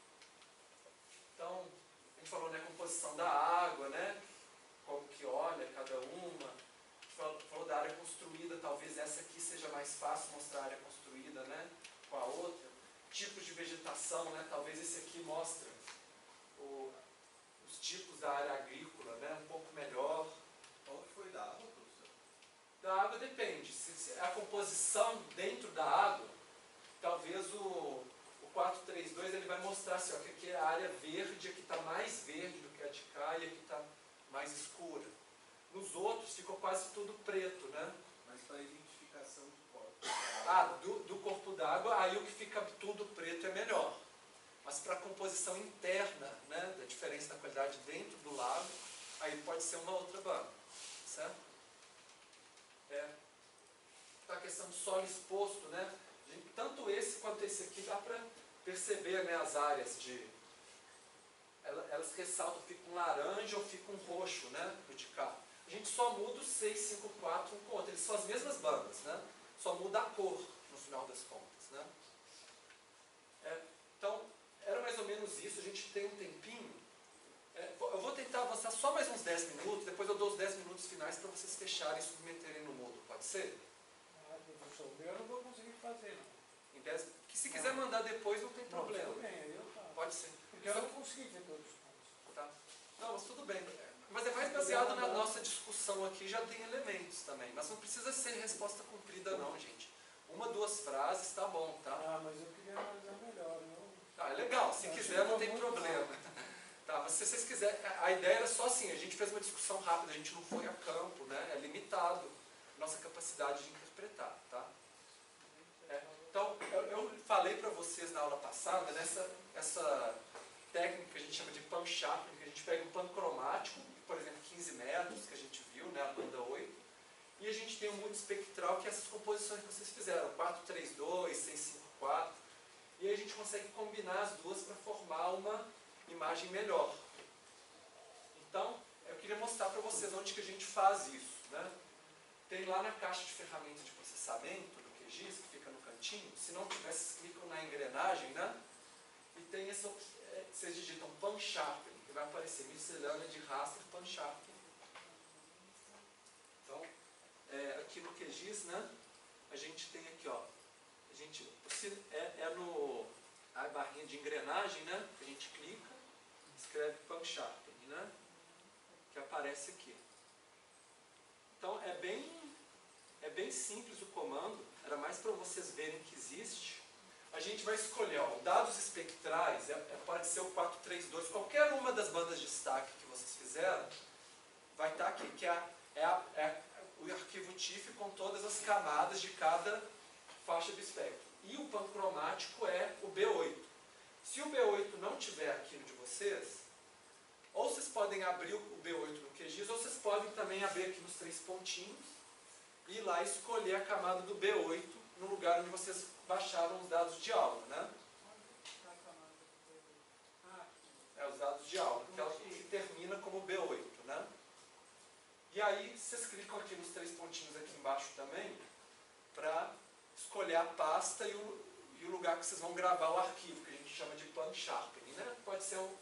Então, a gente falou, né, a composição da água, né, como que olha cada uma. A gente falou, falou da área construída, talvez essa aqui seja mais fácil mostrar a área construída, né, com a outra. Tipos de vegetação, né, talvez esse aqui mostra o, os tipos da área agrícola, né, um pouco melhor. Qual que foi da água, professor? Da água depende. Se, se a composição dentro da água, talvez o quatro três dois ele vai mostrar assim, ó, que aqui é a área verde, aqui está mais verde do que a de cá e aqui está mais escura. Nos outros ficou quase tudo preto, né? Mas para identificação de corpo. Ah, do, do corpo d'água, aí o que fica tudo preto é melhor. Mas para a composição interna, né, da diferença da qualidade dentro do lago, aí pode ser uma outra banda, certo? É. A questão do solo exposto, né? Tanto esse quanto esse aqui dá para perceber, né, as áreas de... Elas, elas ressaltam, fica um laranja ou fica um roxo, né, no de cá. A gente só muda o seis, cinco, quatro um com o outro. Eles são as mesmas bandas, né? Só muda a cor no final das contas, né? É, então, era mais ou menos isso. A gente tem um tempinho. É, eu vou tentar avançar só mais uns dez minutos, depois eu dou os dez minutos finais para vocês fecharem e submeterem no Moodle. Pode ser? ah, professor, o meu eu não vou conseguir fazer, não. Em dez, que se quiser mandar depois não tem Não, problema. tudo bem, aí eu faço. Pode ser. Porque eu não consegui ver todos os pontos. Tá. Não, mas tudo bem. Mas é mais baseado na nossa discussão aqui, já tem elementos também. Mas não precisa ser resposta cumprida não, gente. Uma, duas frases, tá bom, tá? Ah, mas eu queria analisar melhor. Eu... Tá, é legal. Se Eu quiser, não achei tem muito problema. Tá, mas se vocês quiserem... A ideia era só assim, a gente fez uma discussão rápida, a gente não foi a campo, né? É limitado nossa capacidade de interpretar, tá? É, então, eu, eu falei para vocês na aula passada, nessa essa técnica que a gente chama de pan sharpening, que a gente pega um pan cromático, por exemplo, quinze metros, que a gente viu, né, a banda oito, e a gente tem um mundo espectral, que é essas composições que vocês fizeram, quatro três dois, seis cinco quatro, e aí a gente consegue combinar as duas para formar uma imagem melhor. Então, eu queria mostrar para vocês onde que a gente faz isso, né? Tem lá na caixa de ferramentas de processamento do Q G I S, que fica no cantinho. Se não tiver, vocês clicam na engrenagem, né? E tem essa opção, é, vocês digitam pan sharpening, que vai aparecer miscelânea de raster pan sharpening. Então, é, aqui no Q G I S, né? A gente tem aqui, ó. A gente, é, é no a barrinha de engrenagem, né? A gente clica, escreve pan sharpening, né? Que aparece aqui. Então é bem, é bem simples o comando, era mais para vocês verem que existe. A gente vai escolher, ó, dados espectrais, é, é, pode ser o quatro três dois, qualquer uma das bandas de destaque que vocês fizeram, vai estar aqui, que é, é, a, é o arquivo T I F com todas as camadas de cada faixa do espectro. E o pancromático é o B oito. Se o B oito não tiver aqui no de vocês, ou vocês podem abrir o B oito no Q G I S, ou vocês podem também abrir aqui nos três pontinhos e ir lá escolher a camada do B oito no lugar onde vocês baixaram os dados de aula, né? É, os dados de aula, que, ela, que termina como B oito, né? E aí vocês clicam aqui nos três pontinhos aqui embaixo também, para escolher a pasta e o, e o lugar que vocês vão gravar o arquivo, que a gente chama de pan sharpening, né? Pode ser um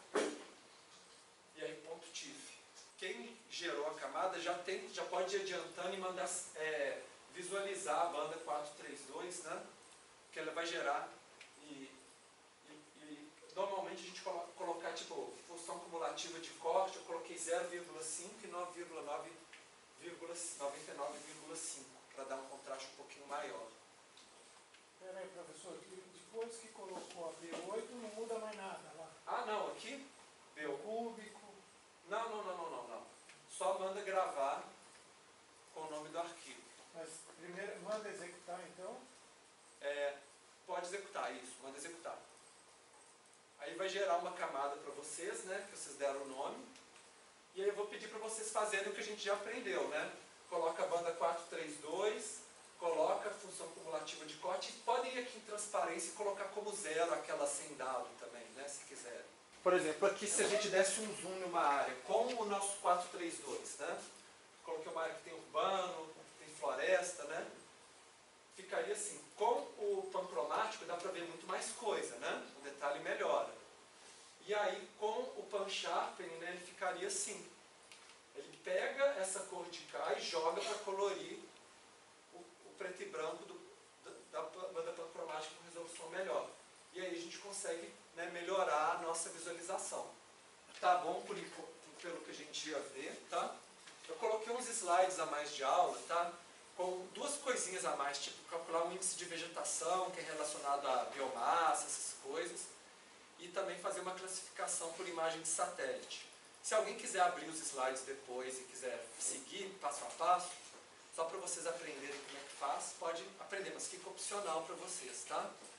ir.tif. Quem gerou a camada já, tem, já pode ir adiantando e mandar é, visualizar a banda quatrocentos e trinta e dois, né? Que ela vai gerar e, e, e normalmente a gente colo, colocar tipo função cumulativa de corte, eu coloquei zero vírgula cinco e nove vírgula nove, noventa e nove vírgula cinco para dar um contraste um pouquinho maior. Espera aí, professor, depois que colocou a B oito não muda mais nada lá? Ah, não, aqui? B oito. Cúbico. Não, não, não, não, não, não. Só manda gravar com o nome do arquivo. Mas primeiro, manda executar então? É, pode executar, isso, manda executar. Aí vai gerar uma camada para vocês, né, que vocês deram o nome. E aí eu vou pedir para vocês fazerem o que a gente já aprendeu, né? Coloca a banda quatrocentos e trinta e dois, coloca a função cumulativa de corte, e podem ir aqui em transparência e colocar como zero aquela sem dado também, né, se quiserem. Por exemplo, aqui se a gente desse um zoom numa área, com o nosso quatrocentos e trinta e dois, né? Coloquei uma área que tem urbano, tem floresta, né? Ficaria assim. Com o pancromático dá para ver muito mais coisa, né? O detalhe melhora. E aí com o pan sharpening, né, ele ficaria assim. Ele pega essa cor de cá e joga para colorir o, o preto e branco do, da, da banda pancromática com resolução melhor. E aí a gente consegue, né, melhorar a nossa visualização. Tá bom por, pelo que a gente ia ver, tá? Eu coloquei uns slides a mais de aula, tá? Com duas coisinhas a mais, tipo calcular um índice de vegetação, que é relacionado à biomassa, essas coisas, e também fazer uma classificação por imagem de satélite. Se alguém quiser abrir os slides depois e quiser seguir passo a passo, só para vocês aprenderem como é que faz, pode aprender, mas fica opcional para vocês, tá?